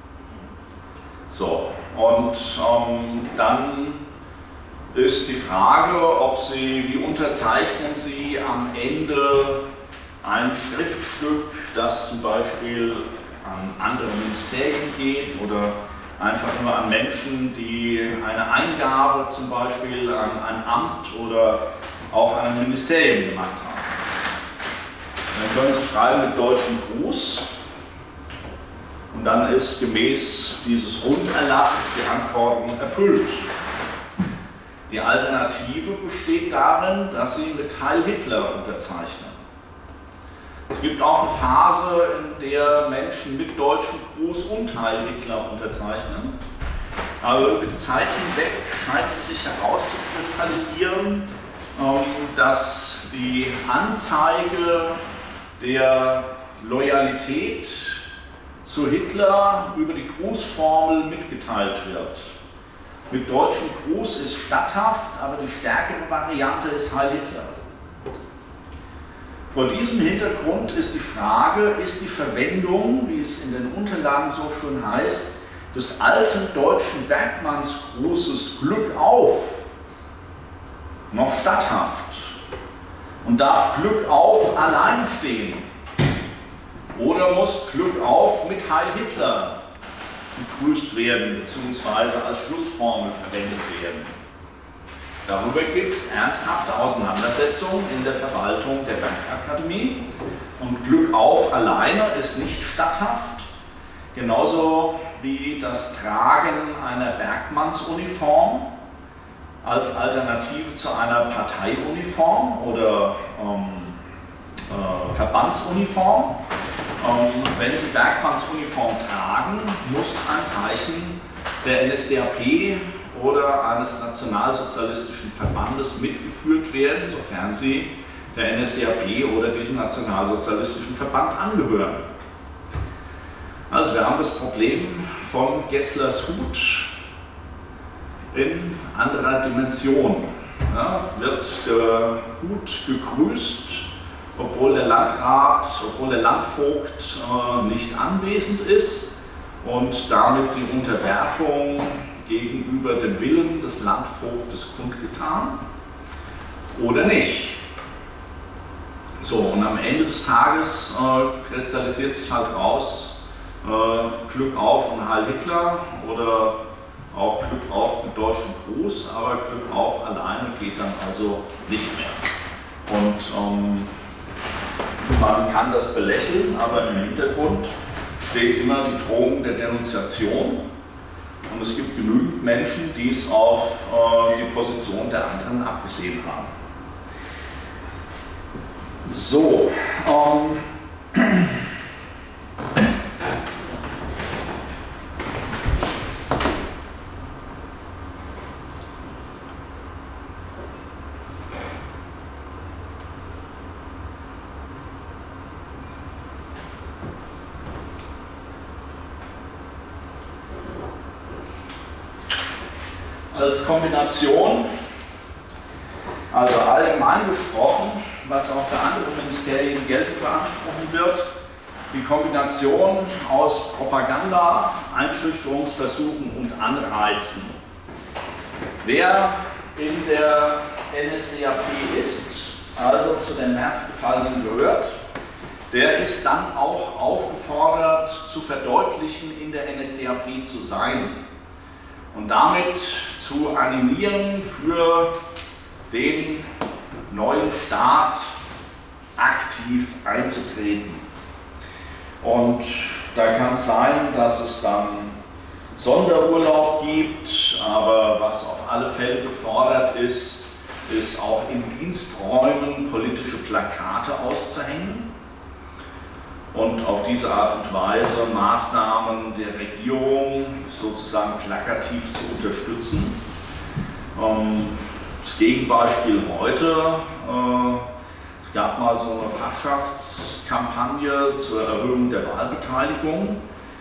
So, und ähm, dann ist die Frage, ob Sie, wie unterzeichnen Sie am Ende ein Schriftstück, das zum Beispiel an andere Ministerien geht oder einfach nur an Menschen, die eine Eingabe zum Beispiel an ein Amt oder auch an ein Ministerium gemacht haben. Dann können Sie schreiben mit deutschem Gruß und dann ist gemäß dieses Runderlasses die Anforderung erfüllt. Die Alternative besteht darin, dass Sie mit Heil Hitler unterzeichnen. Es gibt auch eine Phase, in der Menschen mit deutschem Gruß und Heil Hitler unterzeichnen. Aber über die Zeit hinweg scheint es sich herauszukristallisieren, dass die Anzeige der Loyalität zu Hitler über die Grußformel mitgeteilt wird. Mit deutschem Gruß ist statthaft, aber die stärkere Variante ist Heil Hitler. Vor diesem Hintergrund ist die Frage, ist die Verwendung, wie es in den Unterlagen so schön heißt, des alten deutschen Bergmannsgrußes Glück auf noch statthaft und darf Glück auf allein stehen oder muss Glück auf mit Heil Hitler begrüßt werden bzw. als Schlussformel verwendet werden. Darüber gibt es ernsthafte Auseinandersetzungen in der Verwaltung der Bergakademie und Glück auf alleine ist nicht statthaft, genauso wie das Tragen einer Bergmannsuniform als Alternative zu einer Parteiuniform oder ähm, äh, Verbandsuniform. Ähm, wenn Sie Bergmannsuniform tragen, muss ein Zeichen der N S D A P oder eines nationalsozialistischen Verbandes mitgeführt werden, sofern Sie der N S D A P oder dem nationalsozialistischen Verband angehören. Also wir haben das Problem von Gesslers Hut in anderer Dimension. Ja, wird der Hut gegrüßt, obwohl der Landrat, obwohl der Landvogt äh, nicht anwesend ist und damit die Unterwerfung gegenüber dem Willen des Landvogtes kundgetan oder nicht. So, und am Ende des Tages äh, kristallisiert sich halt raus, äh, Glück auf und Heil Hitler oder auch Glück auf mit deutschem Gruß, aber Glück auf alleine geht dann also nicht mehr. Und ähm, man kann das belächeln, aber im Hintergrund steht immer die Drohung der Denunziation. Und es gibt genügend Menschen, die es auf äh, die Position der anderen abgesehen haben. So, ähm, als Kombination, also allgemein gesprochen, was auch für andere Ministerien Geltung beanspruchen wird, die Kombination aus Propaganda, Einschüchterungsversuchen und Anreizen. Wer in der N S D A P ist, also zu den Märzgefallenen gehört, der ist dann auch aufgefordert zu verdeutlichen, in der N S D A P zu sein und damit zu animieren, für den neuen Staat aktiv einzutreten. Und da kann es sein, dass es dann Sonderurlaub gibt, aber was auf alle Fälle gefordert ist, ist auch in Diensträumen politische Plakate auszuhängen und auf diese Art und Weise Maßnahmen der Regierung sozusagen plakativ zu unterstützen. Das Gegenbeispiel heute, es gab mal so eine Fachschaftskampagne zur Erhöhung der Wahlbeteiligung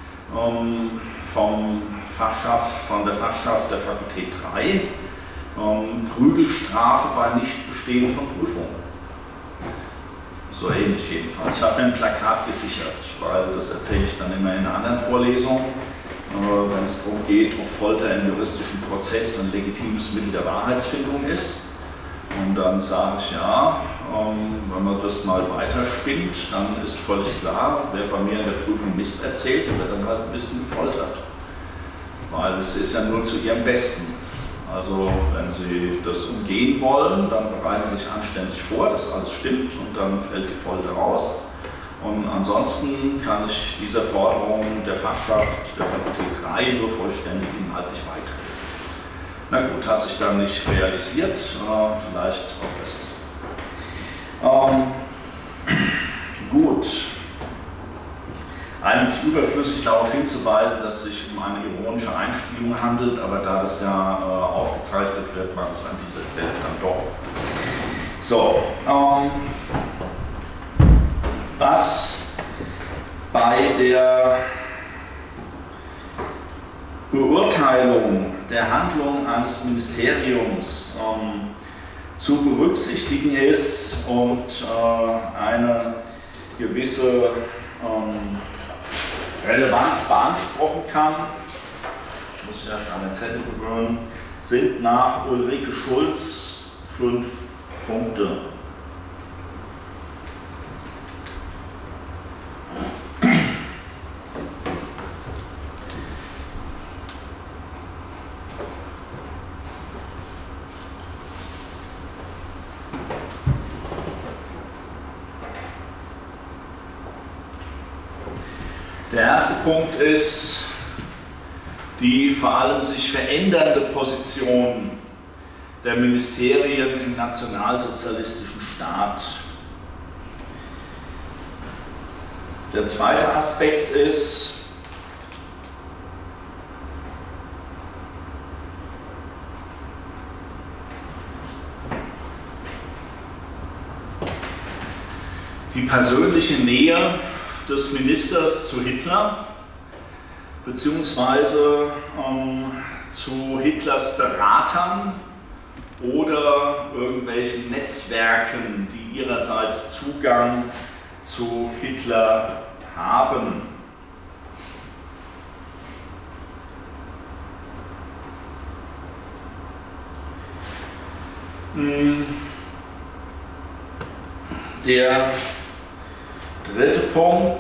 vom Fachschaft, von der Fachschaft der Fakultät drei, Prügelstrafe bei Nichtbestehen von Prüfungen. So ähnlich jedenfalls. Ich habe mir ein Plakat gesichert, weil das erzähle ich dann immer in einer anderen Vorlesung, äh, wenn es darum geht, ob Folter im juristischen Prozess ein legitimes Mittel der Wahrheitsfindung ist. Und dann sage ich, ja, ähm, wenn man das mal weiterspinnt, dann ist völlig klar, wer bei mir in der Prüfung Mist erzählt, wird dann halt ein bisschen gefoltert. Weil es ist ja nur zu ihrem Besten. Also wenn Sie das umgehen wollen, dann bereiten Sie sich anständig vor, dass alles stimmt und dann fällt die Folter raus. Und ansonsten kann ich dieser Forderung der Fachschaft der Fakultät drei nur vollständig inhaltlich beitreten. Na gut, hat sich dann nicht realisiert, äh, vielleicht auch besser so. Ähm, gut. Eigentlich überflüssig darauf hinzuweisen, dass es sich um eine ironische Einspielung handelt, aber da das ja äh, aufgezeichnet wird, macht es an dieser Stelle dann doch. So, ähm, was bei der Beurteilung der Handlung eines Ministeriums ähm, zu berücksichtigen ist und äh, eine gewisse ähm, Relevanz beanspruchen kann, muss ich erst an den Zettel gewöhnen, sind nach Ulrike Schulz fünf Punkte. Der erste Punkt ist die vor allem sich verändernde Position der Ministerien im nationalsozialistischen Staat. Der zweite Aspekt ist die persönliche Nähe des Ministers zu Hitler, beziehungsweise ähm, zu Hitlers Beratern oder irgendwelchen Netzwerken, die ihrerseits Zugang zu Hitler haben. Der dritte Punkt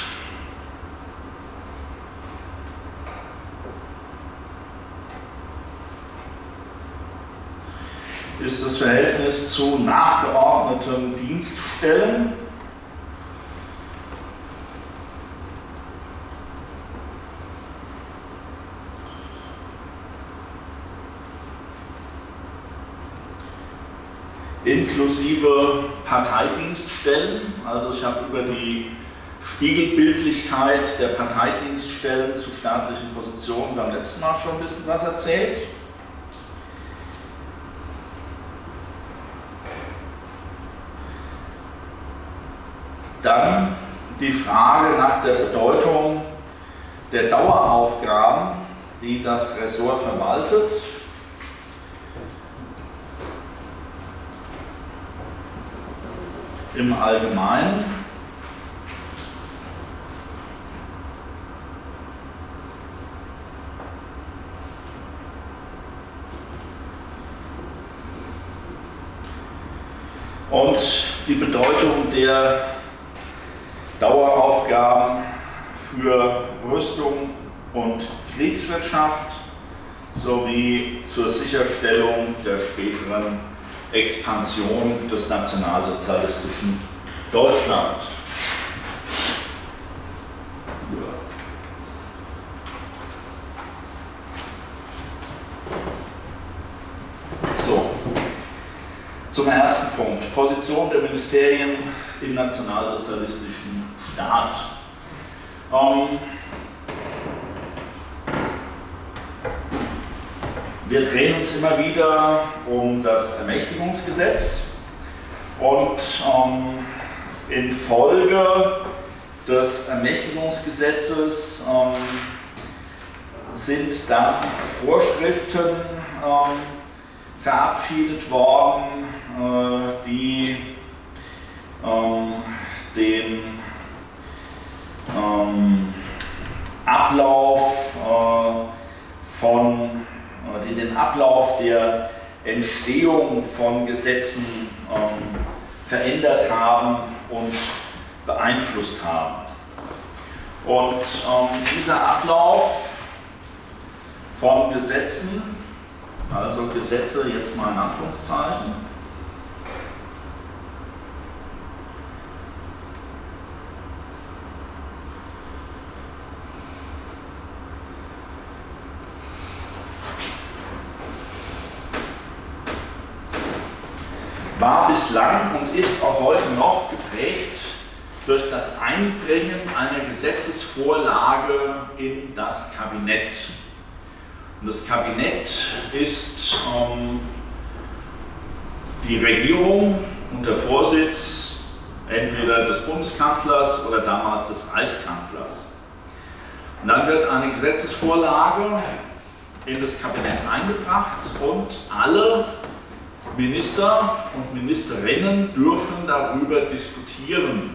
ist das Verhältnis zu nachgeordneten Dienststellen. Inklusive Parteidienststellen. Also ich habe über die Spiegelbildlichkeit der Parteidienststellen zu staatlichen Positionen beim letzten Mal schon ein bisschen was erzählt. Dann die Frage nach der Bedeutung der Daueraufgaben, die das Ressort verwaltet. Im Allgemeinen. Und die Bedeutung der Daueraufgaben für Rüstung und Kriegswirtschaft sowie zur Sicherstellung der späteren Expansion des nationalsozialistischen Deutschland. So, zum ersten Punkt, Position der Ministerien im nationalsozialistischen Staat. Ähm, Wir drehen uns immer wieder um das Ermächtigungsgesetz und ähm, infolge des Ermächtigungsgesetzes ähm, sind dann Vorschriften ähm, verabschiedet worden, äh, die ähm, Entstehung von Gesetzen ähm, verändert haben und beeinflusst haben. Und ähm, dieser Ablauf von Gesetzen, also Gesetze jetzt mal in Anführungszeichen, war bislang und ist auch heute noch geprägt durch das Einbringen einer Gesetzesvorlage in das Kabinett. Und das Kabinett ist ähm, die Regierung unter Vorsitz entweder des Bundeskanzlers oder damals des Reichskanzlers. Und dann wird eine Gesetzesvorlage in das Kabinett eingebracht und alle Minister und Ministerinnen dürfen darüber diskutieren.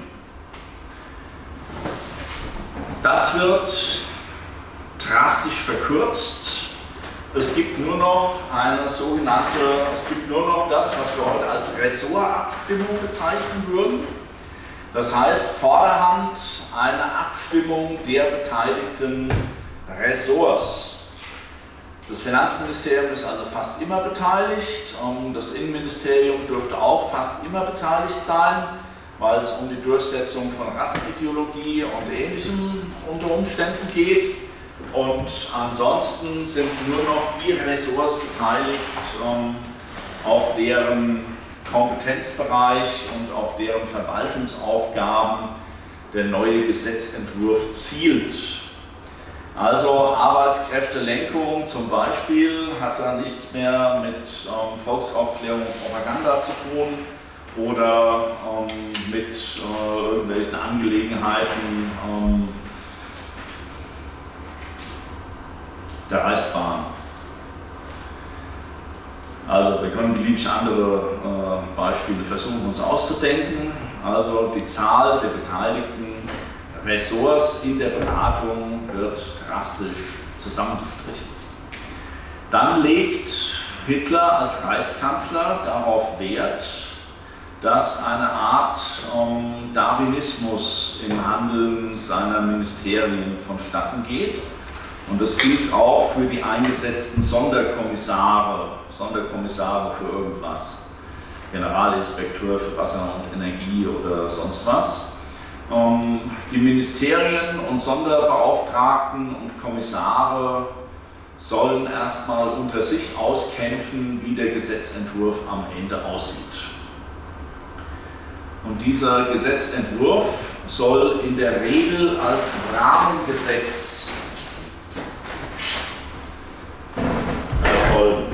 Das wird drastisch verkürzt. Es gibt nur noch eine sogenannte, es gibt nur noch das, was wir heute als Ressortabstimmung bezeichnen würden. Das heißt, vorderhand eine Abstimmung der beteiligten Ressorts. Das Finanzministerium ist also fast immer beteiligt, das Innenministerium dürfte auch fast immer beteiligt sein, weil es um die Durchsetzung von Rassenideologie und Ähnlichem unter Umständen geht. Und ansonsten sind nur noch die Ressorts beteiligt, auf deren Kompetenzbereich und auf deren Verwaltungsaufgaben der neue Gesetzentwurf zielt. Also Arbeitskräftelenkung zum Beispiel hat da nichts mehr mit ähm, Volksaufklärung und Propaganda zu tun oder ähm, mit äh, irgendwelchen Angelegenheiten ähm, der Reichsbahn. Also wir können beliebig andere äh, Beispiele versuchen uns auszudenken. Also die Zahl der beteiligten Ressorts in der Beratung wird drastisch zusammengestrichen. Dann legt Hitler als Reichskanzler darauf Wert, dass eine Art ähm, Darwinismus im Handeln seiner Ministerien vonstatten geht. Und das gilt auch für die eingesetzten Sonderkommissare, Sonderkommissare für irgendwas, Generalinspekteur für Wasser und Energie oder sonst was. Die Ministerien und Sonderbeauftragten und Kommissare sollen erstmal unter sich auskämpfen, wie der Gesetzentwurf am Ende aussieht. Und dieser Gesetzentwurf soll in der Regel als Rahmengesetz erfolgen.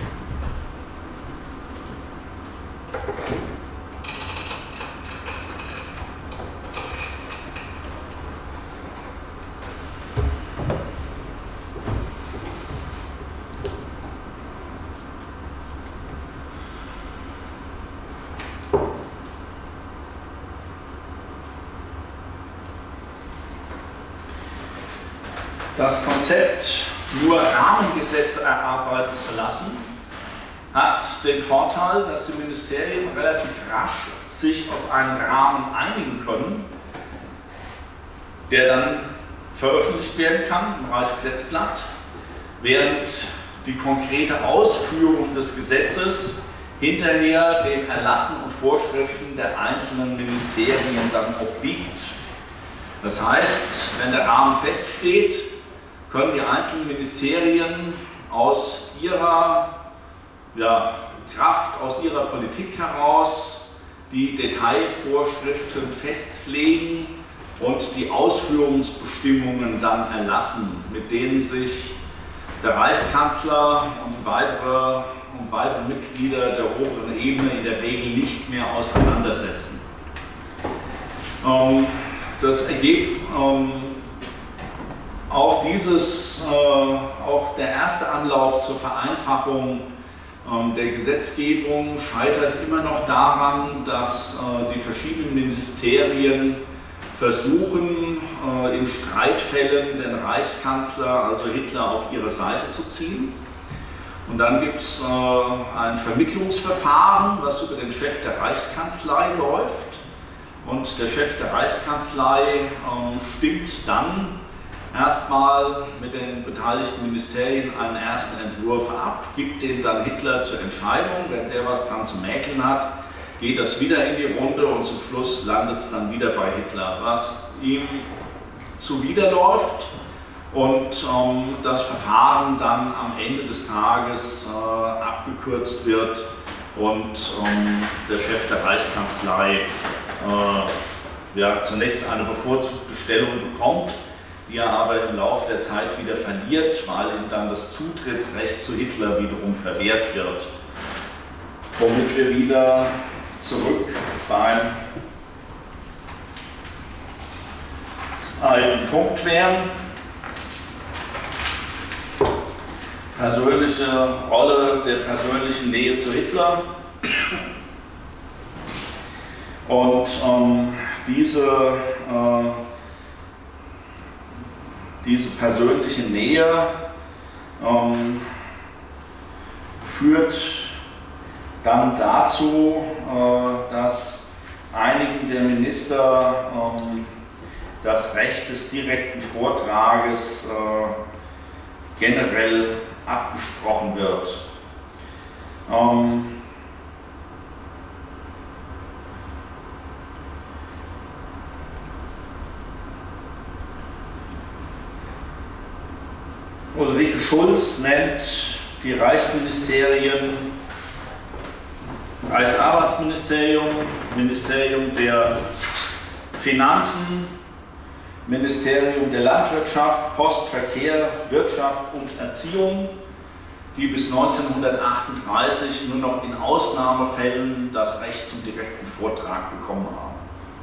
Das Konzept, nur Rahmengesetze erarbeiten zu lassen, hat den Vorteil, dass die Ministerien relativ rasch sich auf einen Rahmen einigen können, der dann veröffentlicht werden kann im Reichsgesetzblatt, während die konkrete Ausführung des Gesetzes hinterher den Erlassen und Vorschriften der einzelnen Ministerien dann obliegt. Das heißt, wenn der Rahmen feststeht, können die einzelnen Ministerien aus ihrer ja, Kraft, aus ihrer Politik heraus die Detailvorschriften festlegen und die Ausführungsbestimmungen dann erlassen, mit denen sich der Reichskanzler und weitere, und weitere Mitglieder der oberen Ebene in der Regel nicht mehr auseinandersetzen. Ähm, das Ergebnis ähm, Auch dieses, äh, auch der erste Anlauf zur Vereinfachung ähm, der Gesetzgebung scheitert immer noch daran, dass äh, die verschiedenen Ministerien versuchen, äh, in Streitfällen den Reichskanzler, also Hitler, auf ihre Seite zu ziehen. Und dann gibt es äh, ein Vermittlungsverfahren, was über den Chef der Reichskanzlei läuft. Und der Chef der Reichskanzlei äh, stimmt dann erstmal mit den beteiligten Ministerien einen ersten Entwurf ab, gibt den dann Hitler zur Entscheidung. Wenn der was dran zu mäkeln hat, geht das wieder in die Runde und zum Schluss landet es dann wieder bei Hitler, was ihm zuwiderläuft und ähm, das Verfahren dann am Ende des Tages äh, abgekürzt wird und ähm, der Chef der Reichskanzlei äh, ja, zunächst eine bevorzugte Stellung bekommt, die er aber im Laufe der Zeit wieder verliert, weil ihm dann das Zutrittsrecht zu Hitler wiederum verwehrt wird. Womit wir wieder zurück beim zweiten Punkt wären. Persönliche Rolle der persönlichen Nähe zu Hitler. Und ähm, diese, äh, diese persönliche Nähe ähm, führt dann dazu, äh, dass einigen der Minister ähm, das Recht des direkten Vortrages äh, generell abgesprochen wird. Ähm, Ulrike Schulz nennt die Reichsministerien Reichsarbeitsministerium, Ministerium der Finanzen, Ministerium der Landwirtschaft, Post, Verkehr, Wirtschaft und Erziehung, die bis neunzehnhundertachtunddreißig nur noch in Ausnahmefällen das Recht zum direkten Vortrag bekommen haben.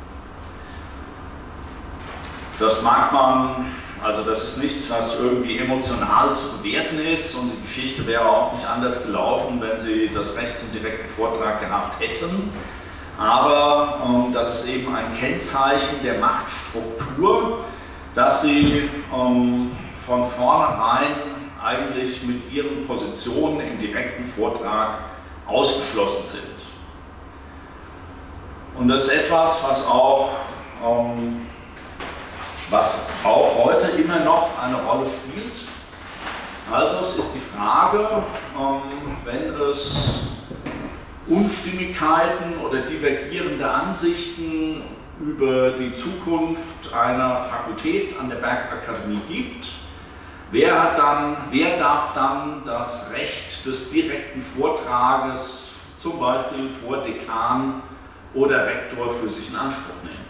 Das mag man, also das ist nichts, was irgendwie emotional zu bewerten ist und die Geschichte wäre auch nicht anders gelaufen, wenn sie das Recht zum direkten Vortrag gehabt hätten. Aber ähm, das ist eben ein Kennzeichen der Machtstruktur, dass sie ähm, von vornherein eigentlich mit ihren Positionen im direkten Vortrag ausgeschlossen sind. Und das ist etwas, was auch, ähm, was auch heute immer noch eine Rolle spielt. Also es ist die Frage, ähm, wenn es Unstimmigkeiten oder divergierende Ansichten über die Zukunft einer Fakultät an der Bergakademie gibt, wer, hat dann, wer darf dann das Recht des direkten Vortrages zum Beispiel vor Dekan oder Rektor für sich in Anspruch nehmen?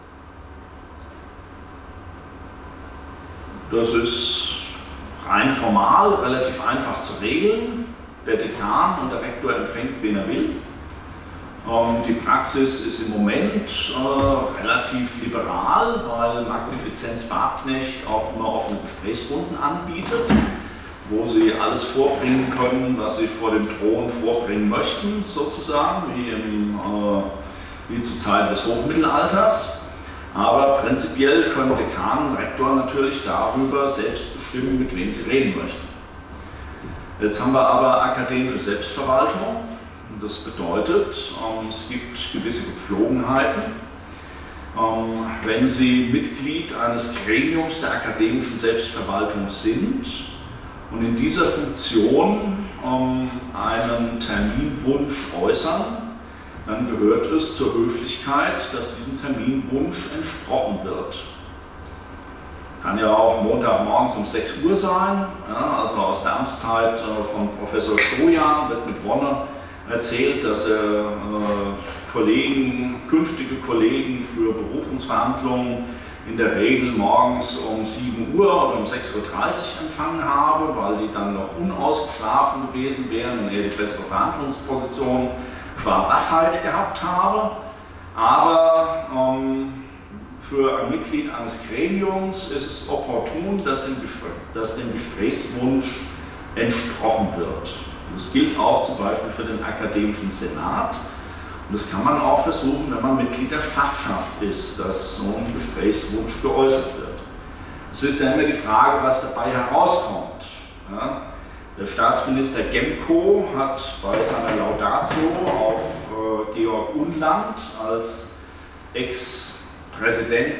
Das ist rein formal relativ einfach zu regeln. Der Dekan und der Rektor empfängt, wen er will. Ähm, die Praxis ist im Moment äh, relativ liberal, weil Magnifizenz Babknecht auch immer offene Gesprächsrunden anbietet, wo sie alles vorbringen können, was sie vor dem Thron vorbringen möchten, sozusagen, wie, im, äh, wie zur Zeit des Hochmittelalters. Aber prinzipiell können Dekan und Rektor natürlich darüber selbst bestimmen, mit wem sie reden möchten. Jetzt haben wir aber akademische Selbstverwaltung. Und das bedeutet, ähm, es gibt gewisse Gepflogenheiten. Ähm, wenn Sie Mitglied eines Gremiums der akademischen Selbstverwaltung sind und in dieser Funktion ähm, einen Terminwunsch äußern, dann gehört es zur Höflichkeit, dass diesem Terminwunsch entsprochen wird. Kann ja auch Montagmorgens um sechs Uhr sein, ja, also aus der Amtszeit äh, von Professor Stojan wird mit Wonne erzählt, dass er äh, Kollegen, künftige Kollegen für Berufungsverhandlungen in der Regel morgens um sieben Uhr oder um sechs Uhr dreißig empfangen habe, weil die dann noch unausgeschlafen gewesen wären und er die bessere Verhandlungsposition qua Wachheit gehabt habe. Aber ähm, für ein Mitglied eines Gremiums ist es opportun, dass dem, dass dem Gesprächswunsch entsprochen wird. Das gilt auch zum Beispiel für den akademischen Senat. Und das kann man auch versuchen, wenn man Mitglied der Fachschaft ist, dass so ein Gesprächswunsch geäußert wird. Es ist ja immer die Frage, was dabei herauskommt. Ja? Der Staatsminister Gemko hat bei seiner Laudatio auf äh, Georg Unland als Ex-Präsident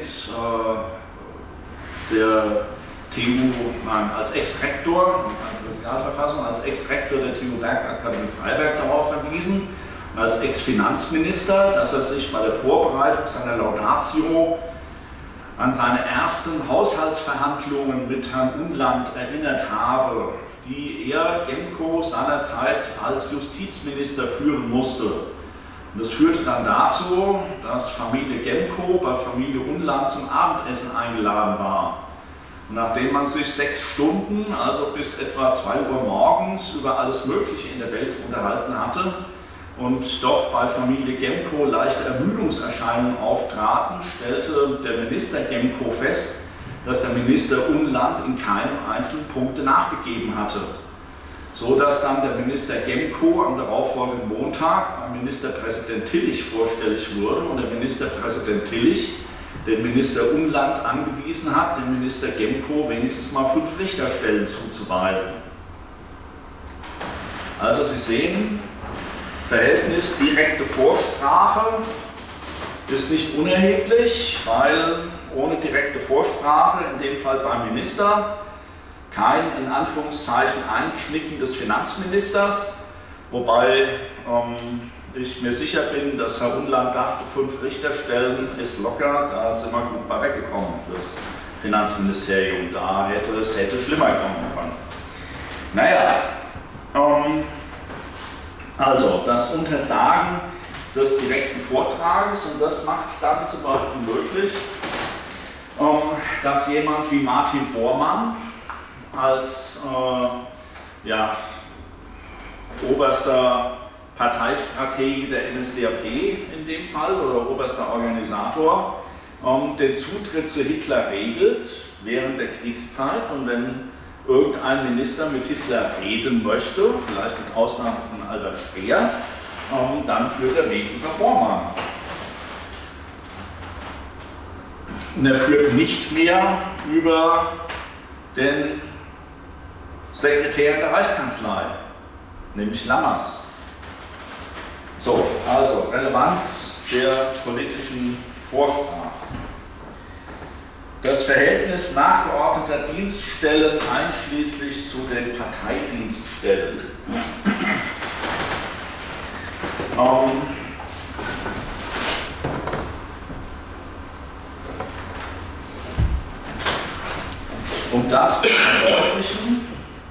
äh, der T U, nein, als Ex-Rektor, Präsidialverfassung, als Ex-Rektor der T U Bergakademie Freiberg darauf verwiesen und als Ex-Finanzminister, dass er sich bei der Vorbereitung seiner Laudatio an seine ersten Haushaltsverhandlungen mit Herrn Unland erinnert habe, die er, Gemko, seinerzeit als Justizminister führen musste. Und das führte dann dazu, dass Familie Gemko bei Familie Unland zum Abendessen eingeladen war. Und nachdem man sich sechs Stunden, also bis etwa zwei Uhr morgens, über alles Mögliche in der Welt unterhalten hatte und doch bei Familie Gemko leichte Ermüdungserscheinungen auftraten, stellte der Minister Gemko fest, dass der Minister Unland in keinem einzelnen Punkt nachgegeben hatte. So dass dann der Minister Gemko am darauffolgenden Montag beim Ministerpräsident Tillich vorstellig wurde und der Ministerpräsident Tillich den Minister Unland angewiesen hat, dem Minister Gemko wenigstens mal fünf Richterstellen zuzuweisen. Also Sie sehen, Verhältnis direkte Vorsprache ist nicht unerheblich, weil ohne direkte Vorsprache, in dem Fall beim Minister, kein in Anführungszeichen Einknicken des Finanzministers, wobei ähm, ich mir sicher bin, dass Herr Unland dachte, fünf Richterstellen ist locker, da sind wir gut bei weggekommen fürs Finanzministerium, da hätte es hätte schlimmer kommen können. Naja, ähm, also das Untersagen des direkten Vortrages, und das macht es dann zum Beispiel möglich, ähm, dass jemand wie Martin Bormann als äh, ja, oberster Parteistratege der N S D A P in dem Fall oder oberster Organisator ähm, den Zutritt zu Hitler regelt während der Kriegszeit, und wenn irgendein Minister mit Hitler reden möchte, vielleicht mit Ausnahme von Albert Speer, ähm, dann führt der Weg über Bormann. Und er führt nicht mehr über den Sekretär der Reichskanzlei, nämlich Lammers. So, also Relevanz der politischen Vorsprache. Das Verhältnis nachgeordneter Dienststellen einschließlich zu den Parteidienststellen. ähm, um das zu verdeutlichen,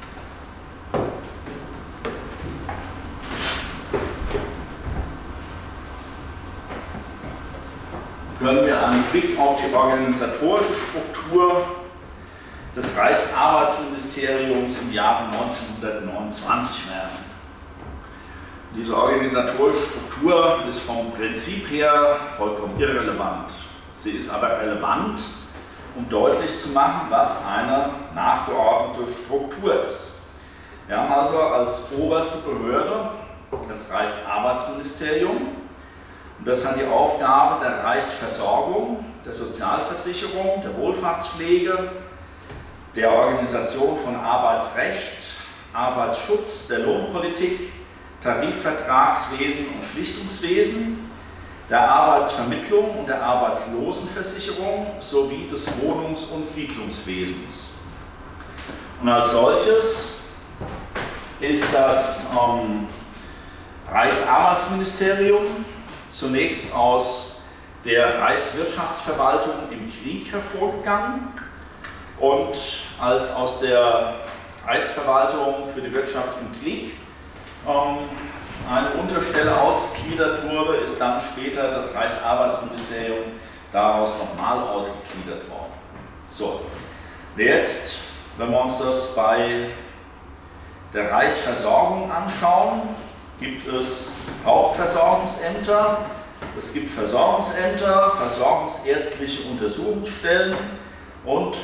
können wir einen Blick auf die organisatorische Struktur des Reichsarbeitsministeriums im Jahre neunzehnhundertneunundzwanzig werfen. Diese organisatorische Struktur ist vom Prinzip her vollkommen irrelevant. Sie ist aber relevant, um deutlich zu machen, was eine nachgeordnete Struktur ist. Wir haben also als oberste Behörde das Reichsarbeitsministerium. Und das hat die Aufgabe der Reichsversorgung, der Sozialversicherung, der Wohlfahrtspflege, der Organisation von Arbeitsrecht, Arbeitsschutz, der Lohnpolitik, Tarifvertragswesen und Schlichtungswesen, der Arbeitsvermittlung und der Arbeitslosenversicherung sowie des Wohnungs- und Siedlungswesens. Und als solches ist das ähm, Reichsarbeitsministerium zunächst aus der Reichswirtschaftsverwaltung im Krieg hervorgegangen und als aus der Reichsverwaltung für die Wirtschaft im Krieg ähm, eine Unterstelle ausgegliedert wurde, ist dann später das Reichsarbeitsministerium daraus nochmal ausgegliedert worden. So, jetzt, wenn wir uns das bei der Reichsversorgung anschauen, gibt es Hauptversorgungsämter, es gibt Versorgungsämter, versorgungsärztliche Untersuchungsstellen und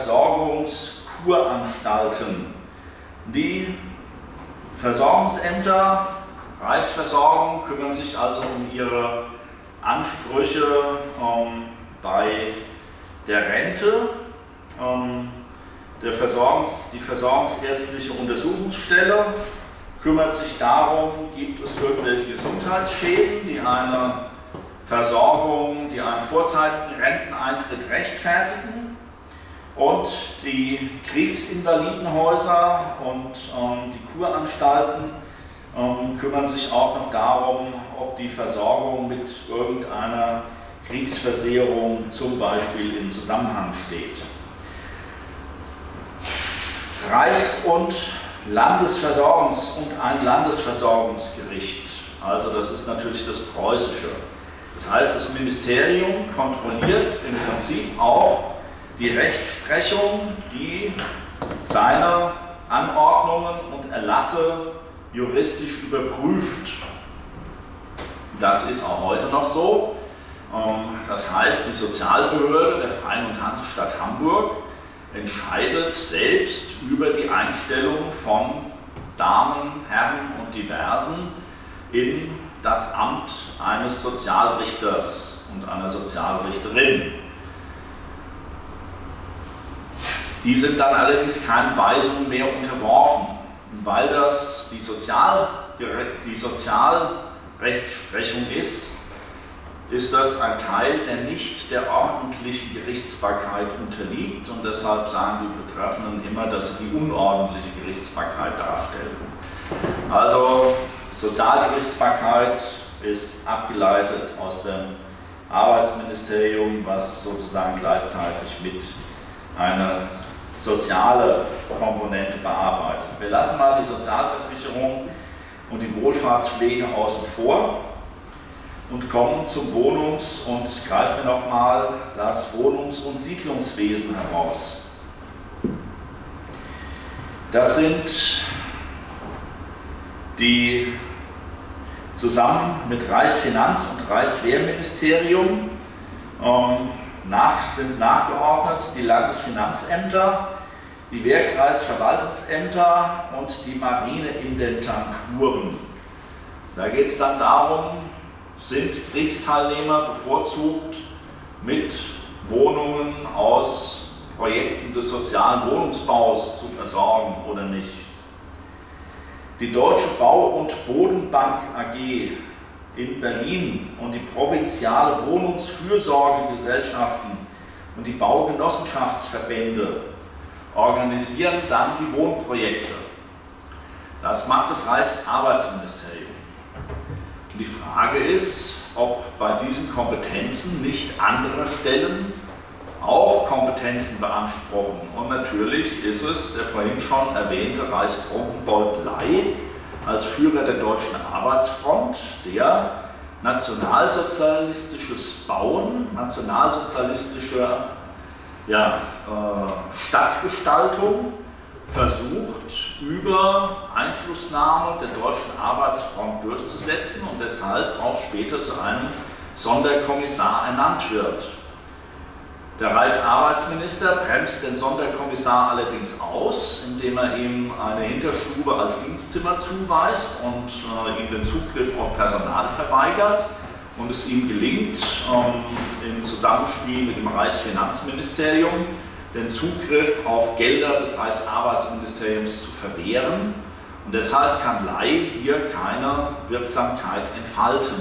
Versorgungskuranstalten. Die Versorgungsämter, Reichsversorgung, kümmern sich also um ihre Ansprüche ähm, bei der Rente, ähm, Der Versorgungs-, die Versorgungsärztliche Untersuchungsstelle kümmert sich darum, gibt es irgendwelche Gesundheitsschäden, die eine Versorgung, die einen vorzeitigen Renteneintritt rechtfertigen. Und die Kriegsinvalidenhäuser und ähm, die Kuranstalten ähm, kümmern sich auch noch darum, ob die Versorgung mit irgendeiner Kriegsversehrung zum Beispiel in Zusammenhang steht. Reichs- und Landesversorgungs- und ein Landesversorgungsgericht, also das ist natürlich das Preußische. Das heißt, das Ministerium kontrolliert im Prinzip auch die Rechtsprechung, die seine Anordnungen und Erlasse juristisch überprüft. Das ist auch heute noch so. Das heißt, die Sozialbehörde der Freien und Hansestadt Hamburg entscheidet selbst über die Einstellung von Damen, Herren und Diversen in das Amt eines Sozialrichters und einer Sozialrichterin. Die sind dann allerdings keinen Weisungen mehr unterworfen, weil das die, Sozial die Sozialrechtsprechung ist, ist das ein Teil, der nicht der ordentlichen Gerichtsbarkeit unterliegt, und deshalb sagen die Betreffenden immer, dass sie die unordentliche Gerichtsbarkeit darstellen. Also Sozialgerichtsbarkeit ist abgeleitet aus dem Arbeitsministerium, was sozusagen gleichzeitig mit einer soziale Komponente bearbeitet. Wir lassen mal die Sozialversicherung und die Wohlfahrtspflege außen vor und kommen zum Wohnungs- und ich greife mir nochmal das Wohnungs- und Siedlungswesen heraus. Das sind die zusammen mit Reichsfinanz- und Reichswehrministerium ähm, nach, sind nachgeordnet die Landesfinanzämter, die Wehrkreisverwaltungsämter und die Marineindentanturen. Da geht es dann darum, sind Kriegsteilnehmer bevorzugt mit Wohnungen aus Projekten des sozialen Wohnungsbaus zu versorgen oder nicht. Die Deutsche Bau- und Bodenbank A G in Berlin und die provinziale Wohnungsfürsorgegesellschaften und die Baugenossenschaftsverbände organisieren dann die Wohnprojekte. Das macht das Reichsarbeitsministerium. Die Frage ist, ob bei diesen Kompetenzen nicht andere Stellen auch Kompetenzen beanspruchen. Und natürlich ist es der vorhin schon erwähnte Reichstrunkenbold Ley als Führer der Deutschen Arbeitsfront, der nationalsozialistisches Bauen, nationalsozialistische ja, äh, Stadtgestaltung versucht, über Einflussnahme der Deutschen Arbeitsfront durchzusetzen und deshalb auch später zu einem Sonderkommissar ernannt wird. Der Reichsarbeitsminister bremst den Sonderkommissar allerdings aus, indem er ihm eine Hinterstube als Dienstzimmer zuweist und äh, ihm den Zugriff auf Personal verweigert und es ihm gelingt, ähm, im Zusammenspiel mit dem Reichsfinanzministerium den Zugriff auf Gelder des Reichsarbeitsministeriums zu verwehren, und deshalb kann Ley hier keine Wirksamkeit entfalten.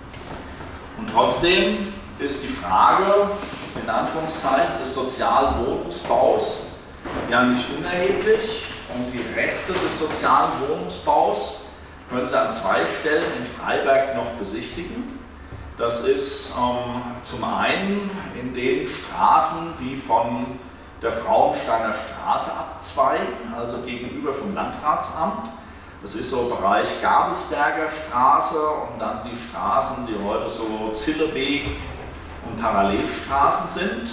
Und trotzdem ist die Frage, in Anführungszeichen, des sozialen Wohnungsbaus ja nicht unerheblich, und die Reste des sozialen Wohnungsbaus können Sie an zwei Stellen in Freiberg noch besichtigen. Das ist ähm, zum einen in den Straßen, die von der Frauensteiner Straße abzweigen, also gegenüber vom Landratsamt. Das ist so Bereich Gabelsberger Straße und dann die Straßen, die heute so Zilleweg und Parallelstraßen sind.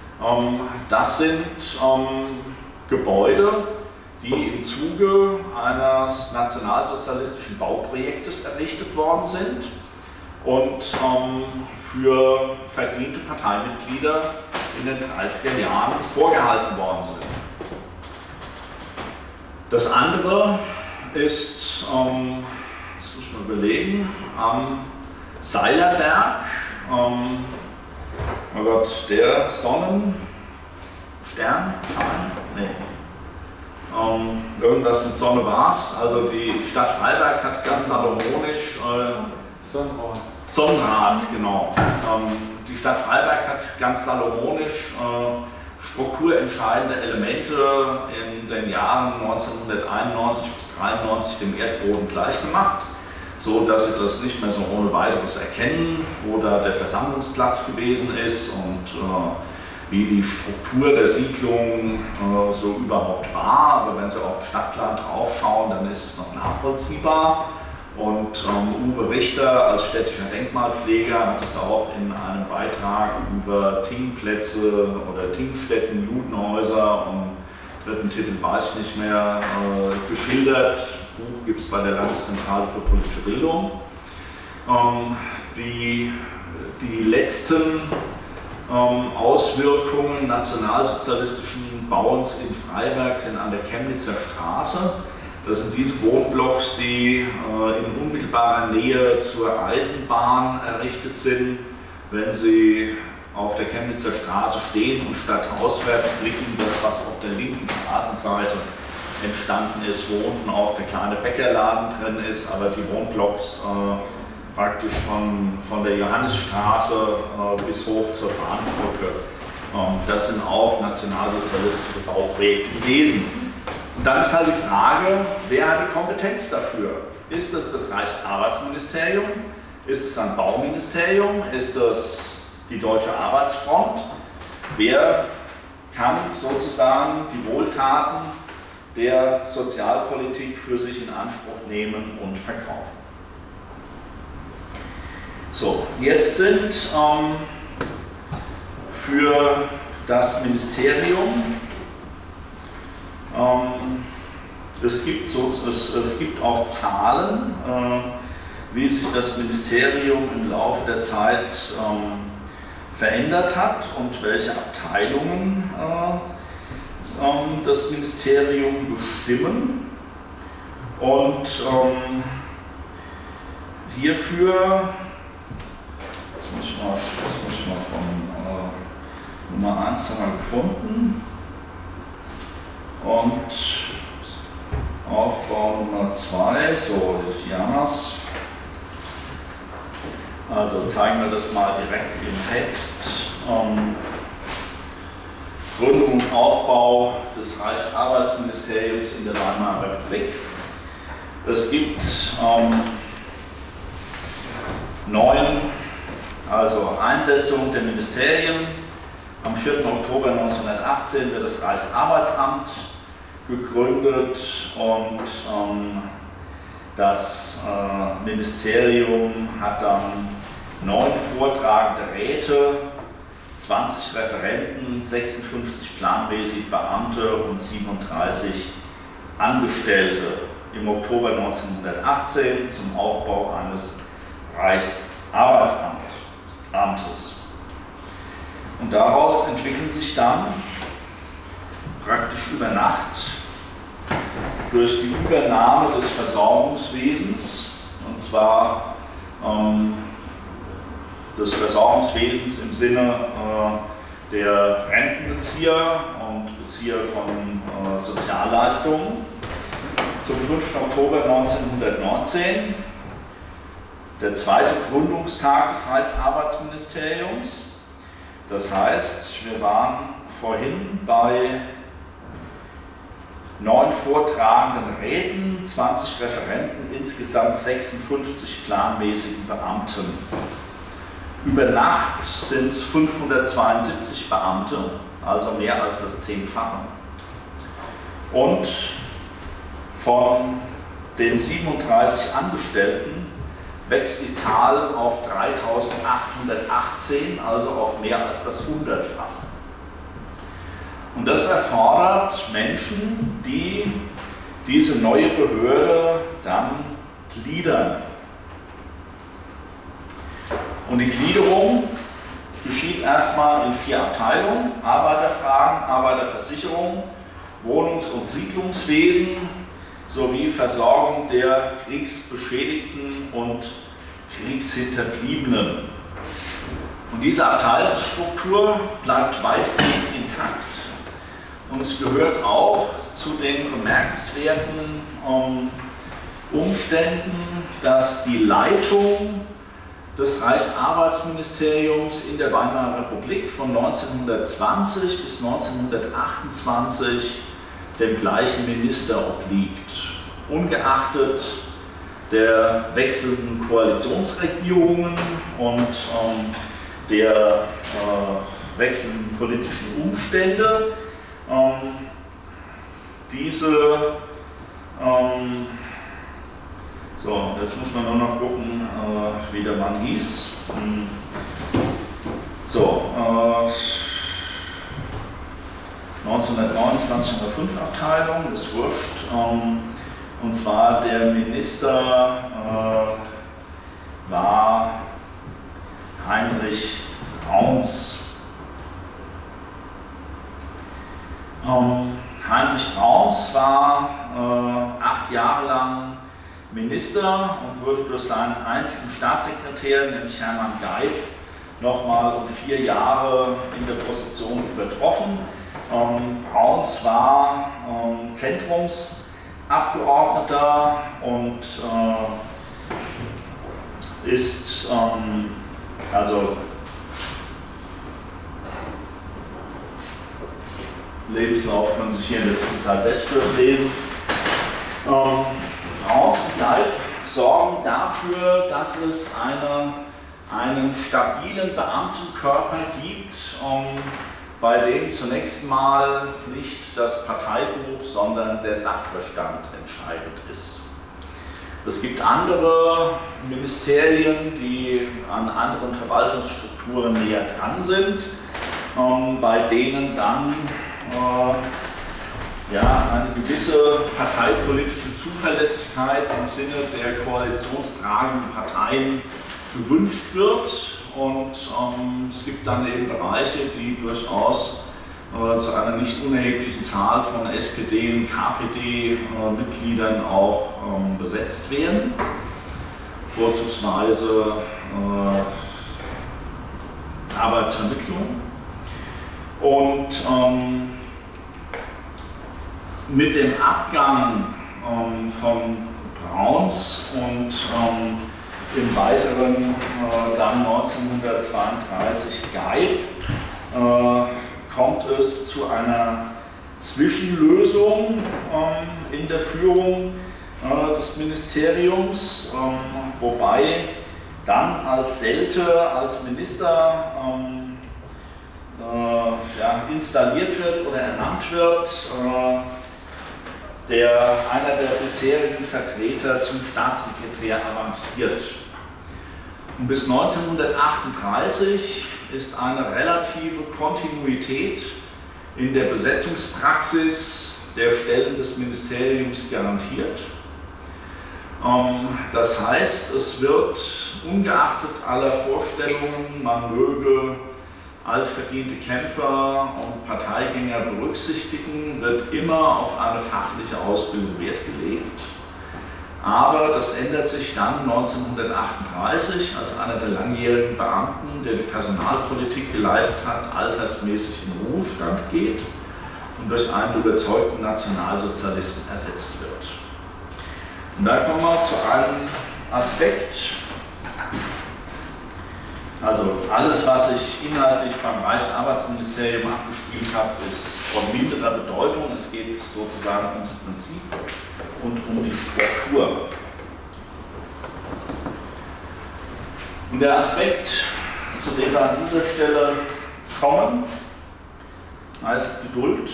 Das sind Gebäude, die im Zuge eines nationalsozialistischen Bauprojektes errichtet worden sind und für verdiente Parteimitglieder in den dreißiger Jahren vorgehalten worden sind. Das andere ist, ähm, das muss ich mal überlegen, am Seilerberg, ähm, oh Gott, der Sonnensternschein, Nee. Ähm, irgendwas mit Sonne war es. Also die Stadt Freiberg hat ganz salomonisch äh, Sonnenrad. Sonnenrad, genau. Ähm, die Stadt Freiberg hat ganz salomonisch äh, strukturentscheidende Elemente in den Jahren neunzehnhunderteinundneunzig bis neunzehnhundertdreiundneunzig dem Erdboden gleichgemacht, so dass sie das nicht mehr so ohne weiteres erkennen, wo da der Versammlungsplatz gewesen ist und äh, wie die Struktur der Siedlung äh, so überhaupt war. Aber wenn Sie auf den Stadtplan draufschauen, dann ist es noch nachvollziehbar. Und ähm, Uwe Richter als städtischer Denkmalpfleger hat es auch in einem Beitrag über Tingplätze oder Tingstätten, Judenhäuser und dritten Titel weiß ich nicht mehr äh, geschildert. Das Buch gibt es bei der Landeszentrale für politische Bildung. Ähm, die, die letzten ähm, Auswirkungen nationalsozialistischen Bauens in Freiberg sind an der Chemnitzer Straße. Das sind diese Wohnblocks, die äh, in unmittelbarer Nähe zur Eisenbahn errichtet sind. Wenn Sie auf der Chemnitzer Straße stehen und stadtauswärts blicken, das, was auf der linken Straßenseite entstanden ist, wo unten auch der kleine Bäckerladen drin ist, aber die Wohnblocks äh, praktisch von, von der Johannisstraße äh, bis hoch zur Bahnbrücke, äh, das sind auch nationalsozialistische Bauprojekte gewesen. Und dann ist halt die Frage, wer hat die Kompetenz dafür? Ist es das Reichsarbeitsministerium? Ist es ein Bauministerium? Ist es die Deutsche Arbeitsfront? Wer kann sozusagen die Wohltaten der Sozialpolitik für sich in Anspruch nehmen und verkaufen? So, jetzt sind ähm, für das Ministerium Ähm, es, gibt so, es, es gibt auch Zahlen, äh, wie sich das Ministerium im Laufe der Zeit ähm, verändert hat und welche Abteilungen äh, ähm, das Ministerium bestimmen. Und ähm, hierfür, das muss ich mal, das muss ich mal von äh, Nummer eins haben wir gefunden. Und Aufbau Nummer zwei, so Janas. Also zeigen wir das mal direkt im Text. Ähm, Gründung und Aufbau des Reichsarbeitsministeriums in der Weimarer Republik. Es gibt ähm, neun, also Einsetzung der Ministerien. Am vierten Oktober neunzehnhundertachtzehn wird das Reichsarbeitsamt gegründet und ähm, das äh, Ministerium hat dann neun vortragende Räte, zwanzig Referenten, sechsundfünfzig planmäßig Beamte und siebenunddreißig Angestellte im Oktober neunzehnhundertachtzehn zum Aufbau eines Reichsarbeitsamtes. Und daraus entwickeln sich dann praktisch über Nacht durch die Übernahme des Versorgungswesens, und zwar ähm, des Versorgungswesens im Sinne äh, der Rentenbezieher und Bezieher von äh, Sozialleistungen, zum fünften Oktober neunzehnhundertneunzehn, der zweite Gründungstag des Reichsarbeitsministeriums. Das heißt, wir waren vorhin bei neun vortragenden Räten, zwanzig Referenten, insgesamt sechsundfünfzig planmäßigen Beamten. Über Nacht sind es fünfhundertzweiundsiebzig Beamte, also mehr als das Zehnfache. Und von den siebenunddreißig Angestellten wächst die Zahl auf dreitausendachthundertachtzehn, also auf mehr als das Hundertfache. Und das erfordert Menschen, die diese neue Behörde dann gliedern. Und die Gliederung geschieht erstmal in vier Abteilungen: Arbeiterfragen, Arbeiterversicherung, Wohnungs- und Siedlungswesen sowie Versorgung der Kriegsbeschädigten und Kriegshinterbliebenen. Und diese Abteilungsstruktur bleibt weitgehend intakt. Und es gehört auch zu den bemerkenswerten ähm, Umständen, dass die Leitung des Reichsarbeitsministeriums in der Weimarer Republik von neunzehnhundertzwanzig bis neunzehnhundertachtundzwanzig dem gleichen Minister obliegt, ungeachtet der wechselnden Koalitionsregierungen und ähm, der äh, wechselnden politischen Umstände. Ähm, diese, ähm, so, jetzt muss man nur noch gucken, äh, wie der Mann hieß. Hm. So, äh, neunzehnhundertneunundzwanzig Nummer fünf Abteilung, ist wurscht. Ähm, und zwar der Minister äh, war Heinrich Brauns. Ähm, Heinrich Brauns war äh, acht Jahre lang Minister und wurde durch seinen einzigen Staatssekretär, nämlich Hermann Geib, nochmal um vier Jahre in der Position übertroffen. Ähm, Brauns war ähm, Zentrumsabgeordneter und äh, ist ähm, also Lebenslauf können Sie sich hier in der Zwischenzeit selbst durchlesen. Ähm, Brauns und Geib sorgen dafür, dass es eine, einen stabilen Beamtenkörper gibt, ähm, bei dem zunächst mal nicht das Parteibuch, sondern der Sachverstand entscheidend ist. Es gibt andere Ministerien, die an anderen Verwaltungsstrukturen näher dran sind, ähm, bei denen dann äh, ja, eine gewisse parteipolitische Zuverlässigkeit im Sinne der koalitionstragenden Parteien gewünscht wird. Und ähm, es gibt dann eben Bereiche, die durchaus äh, zu einer nicht unerheblichen Zahl von S P D- und K P D-Mitgliedern äh, auch ähm, besetzt werden. Vorzugsweise äh, Arbeitsvermittlung. Und ähm, mit dem Abgang ähm, von Brauns und ähm, im Weiteren äh, dann neunzehnhundertzweiunddreißig Geib äh, kommt es zu einer Zwischenlösung ähm, in der Führung äh, des Ministeriums, ähm, wobei dann als Selte als Minister ähm, äh, ja, installiert wird oder ernannt wird, äh, der einer der bisherigen Vertreter zum Staatssekretär avanciert. Und bis neunzehnhundertachtunddreißig ist eine relative Kontinuität in der Besetzungspraxis der Stellen des Ministeriums garantiert. Das heißt, es wird ungeachtet aller Vorstellungen, man möge altverdiente Kämpfer und Parteigänger berücksichtigen, wird immer auf eine fachliche Ausbildung Wert gelegt. Aber das ändert sich dann neunzehnhundertachtunddreißig, als einer der langjährigen Beamten, der die Personalpolitik geleitet hat, altersmäßig in Ruhestand geht und durch einen überzeugten Nationalsozialisten ersetzt wird. Und da kommen wir zu einem Aspekt. Also alles, was ich inhaltlich beim Reichsarbeitsministerium abgespielt habe, ist von minderer Bedeutung. Es geht sozusagen ums Prinzip und um die Struktur. Und der Aspekt, zu dem wir an dieser Stelle kommen, heißt Geduld.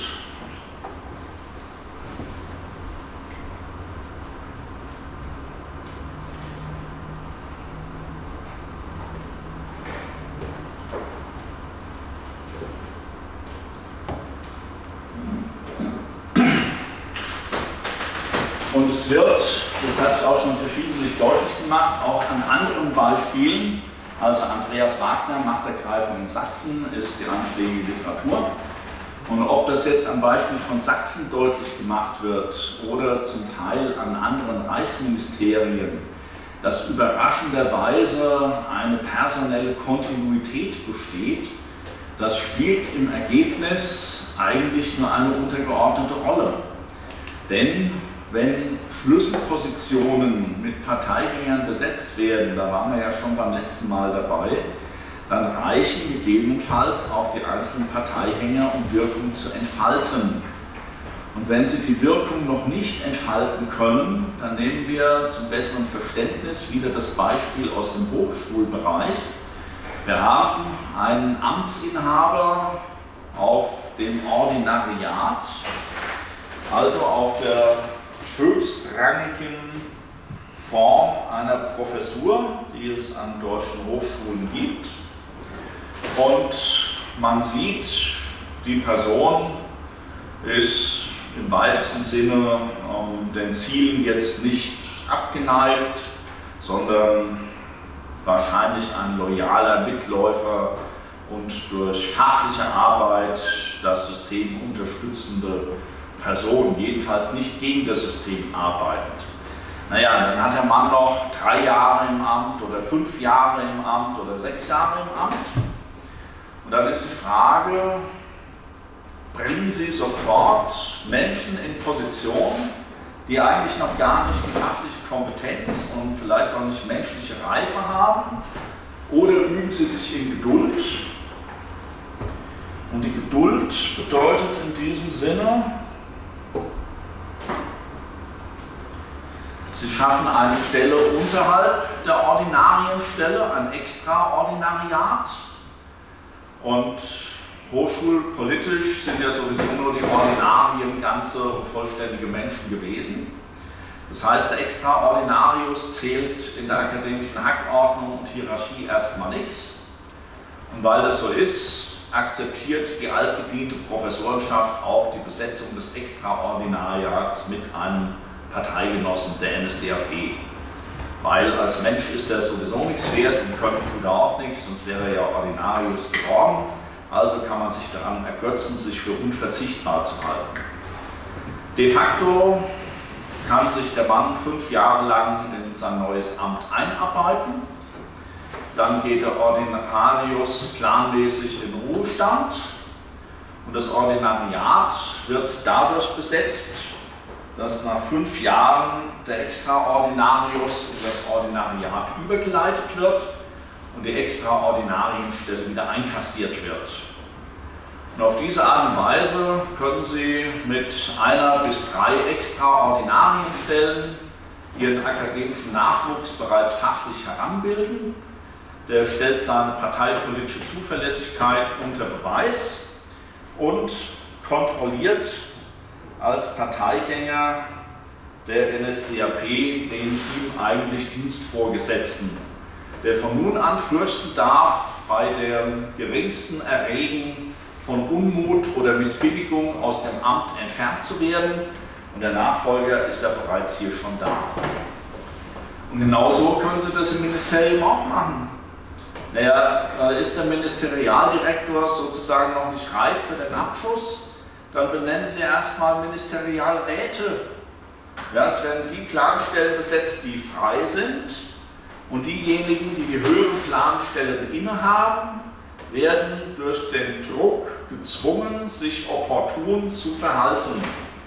Und es wird, das habe ich auch schon verschiedentlich deutlich gemacht, auch an anderen Beispielen, also Andreas Wagner, Machtergreifung in Sachsen, ist die anschlägige Literatur. Und ob das jetzt am Beispiel von Sachsen deutlich gemacht wird oder zum Teil an anderen Reichsministerien, dass überraschenderweise eine personelle Kontinuität besteht, das spielt im Ergebnis eigentlich nur eine untergeordnete Rolle. Denn wenn Schlüsselpositionen mit Parteigängern besetzt werden, da waren wir ja schon beim letzten Mal dabei, dann reichen gegebenenfalls auch die einzelnen Parteigänger, um Wirkung zu entfalten. Und wenn sie die Wirkung noch nicht entfalten können, dann nehmen wir zum besseren Verständnis wieder das Beispiel aus dem Hochschulbereich. Wir haben einen Amtsinhaber auf dem Ordinariat, also auf der höchstrangigen Form einer Professur, die es an deutschen Hochschulen gibt. Und man sieht, die Person ist im weitesten Sinne ähm, den Zielen jetzt nicht abgeneigt, sondern wahrscheinlich ein loyaler Mitläufer und durch fachliche Arbeit das System unterstützende Person, jedenfalls nicht gegen das System arbeitet. Naja, dann hat der Mann noch drei Jahre im Amt oder fünf Jahre im Amt oder sechs Jahre im Amt. Und dann ist die Frage, bringen Sie sofort Menschen in Position, die eigentlich noch gar nicht die fachliche Kompetenz und vielleicht auch nicht menschliche Reife haben, oder üben Sie sich in Geduld? Und die Geduld bedeutet in diesem Sinne, Sie schaffen eine Stelle unterhalb der Ordinarienstelle, ein Extraordinariat. Und hochschulpolitisch sind ja sowieso nur die Ordinarien ganze und vollständige Menschen gewesen. Das heißt, der Extraordinarius zählt in der akademischen Hackordnung und Hierarchie erstmal nichts. Und weil das so ist, akzeptiert die altgediente Professorenschaft auch die Besetzung des Extraordinariats mit einem Parteigenossen der N S D A P. Weil als Mensch ist er sowieso nichts wert und könnte tut er auch nichts, sonst wäre er ja Ordinarius geworden. Also kann man sich daran ergötzen, sich für unverzichtbar zu halten. De facto kann sich der Mann fünf Jahre lang in sein neues Amt einarbeiten. Dann geht der Ordinarius planmäßig in Ruhestand. Und das Ordinariat wird dadurch besetzt, dass nach fünf Jahren der Extraordinarius in das Ordinariat übergeleitet wird und die Extraordinarienstelle wieder einkassiert wird. Und auf diese Art und Weise können Sie mit einer bis drei Extraordinarienstellen Ihren akademischen Nachwuchs bereits fachlich heranbilden. Der stellt seine parteipolitische Zuverlässigkeit unter Beweis und kontrolliert als Parteigänger der N S D A P den ihm eigentlich Dienstvorgesetzten, der von nun an fürchten darf, bei dem geringsten Erregen von Unmut oder Missbilligung aus dem Amt entfernt zu werden. Und der Nachfolger ist ja bereits hier schon da. Und genauso können Sie das im Ministerium auch machen. Naja, ist der Ministerialdirektor sozusagen noch nicht reif für den Abschuss, dann benennen Sie erstmal Ministerialräte. Ja, es werden die Planstellen besetzt, die frei sind, und diejenigen, die die höhere Planstelle innehaben, werden durch den Druck gezwungen, sich opportun zu verhalten.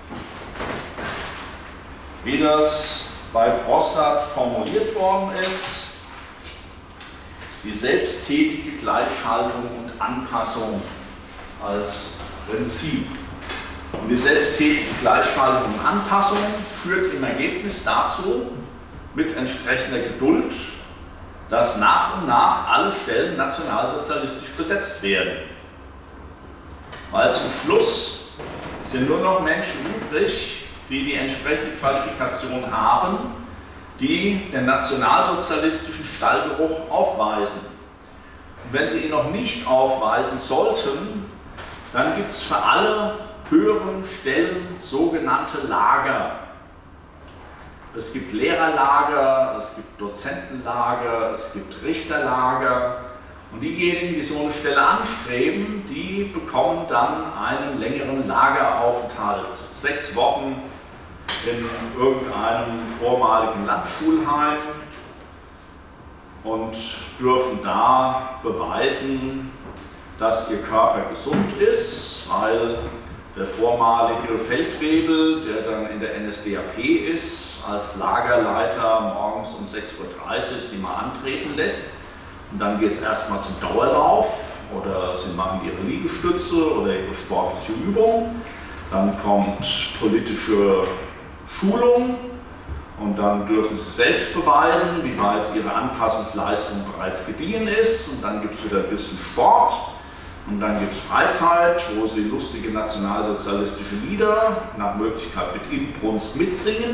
Wie das bei Brossard formuliert worden ist, die selbsttätige Gleichschaltung und Anpassung als Prinzip. Und die selbsttätige Gleichschaltung und Anpassung führt im Ergebnis dazu, mit entsprechender Geduld, dass nach und nach alle Stellen nationalsozialistisch besetzt werden. Weil zum Schluss sind nur noch Menschen übrig, die die entsprechende Qualifikation haben, die den nationalsozialistischen Stallgeruch aufweisen. Und wenn sie ihn noch nicht aufweisen sollten, dann gibt es für alle höheren Stellen sogenannte Lager. Es gibt Lehrerlager, es gibt Dozentenlager, es gibt Richterlager. Und diejenigen, die so eine Stelle anstreben, die bekommen dann einen längeren Lageraufenthalt. Sechs Wochen in irgendeinem vormaligen Landschulheim und dürfen da beweisen, dass ihr Körper gesund ist, weil der vormalige Feldwebel, der dann in der N S D A P ist, als Lagerleiter morgens um sechs Uhr dreißig sie mal antreten lässt. Und dann geht es erstmal zum Dauerlauf oder sie machen ihre Liegestütze oder ihre sportliche Übung. Dann kommt politische Schulung und dann dürfen sie selbst beweisen, wie weit ihre Anpassungsleistung bereits gediehen ist. Und dann gibt es wieder ein bisschen Sport und dann gibt es Freizeit, wo sie lustige nationalsozialistische Lieder nach Möglichkeit mit Inbrunst mitsingen.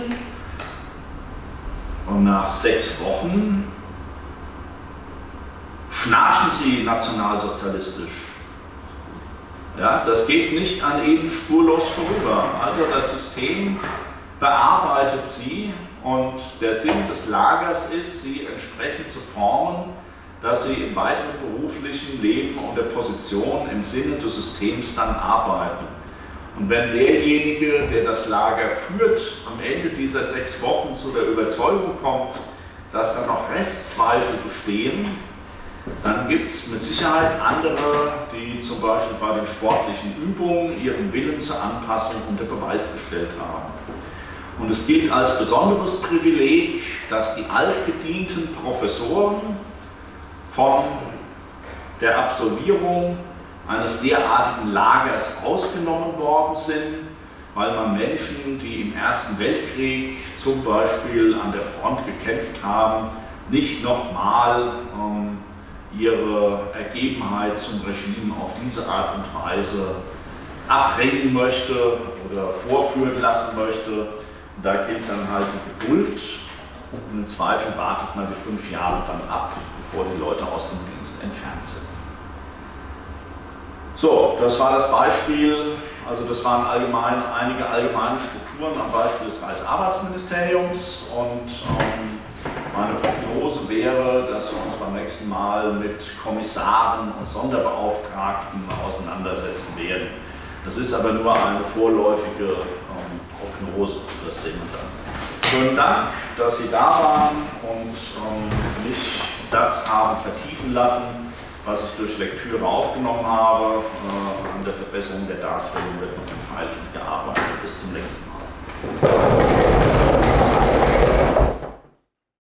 Und nach sechs Wochen schnarchen sie nationalsozialistisch. Ja, das geht nicht an ihnen spurlos vorüber. Also das System bearbeitet sie und der Sinn des Lagers ist, sie entsprechend zu formen, dass sie im weiteren beruflichen Leben und der Position im Sinne des Systems dann arbeiten. Und wenn derjenige, der das Lager führt, am Ende dieser sechs Wochen zu der Überzeugung kommt, dass da noch Restzweifel bestehen, dann gibt es mit Sicherheit andere, die zum Beispiel bei den sportlichen Übungen ihren Willen zur Anpassung unter Beweis gestellt haben. Und es gilt als besonderes Privileg, dass die altgedienten Professoren von der Absolvierung eines derartigen Lagers ausgenommen worden sind, weil man Menschen, die im Ersten Weltkrieg zum Beispiel an der Front gekämpft haben, nicht nochmal ähm, ihre Ergebenheit zum Regime auf diese Art und Weise abbringen möchte oder vorführen lassen möchte. Und da gilt dann halt die Geduld und im Zweifel wartet man die fünf Jahre dann ab, bevor die Leute aus dem Dienst entfernt sind. So, das war das Beispiel, also das waren allgemein, einige allgemeine Strukturen am Beispiel des Reichsarbeitsministeriums und ähm, meine Prognose wäre, dass wir uns beim nächsten Mal mit Kommissaren und Sonderbeauftragten auseinandersetzen werden. Das ist aber nur eine vorläufige ähm, Prognose, das sehen wir dann. Schönen Dank, dass Sie da waren und ähm, mich das haben vertiefen lassen, was ich durch Lektüre aufgenommen habe. Äh, an der Verbesserung der Darstellung wird noch gefeilt und gearbeitet. Bis zum nächsten Mal.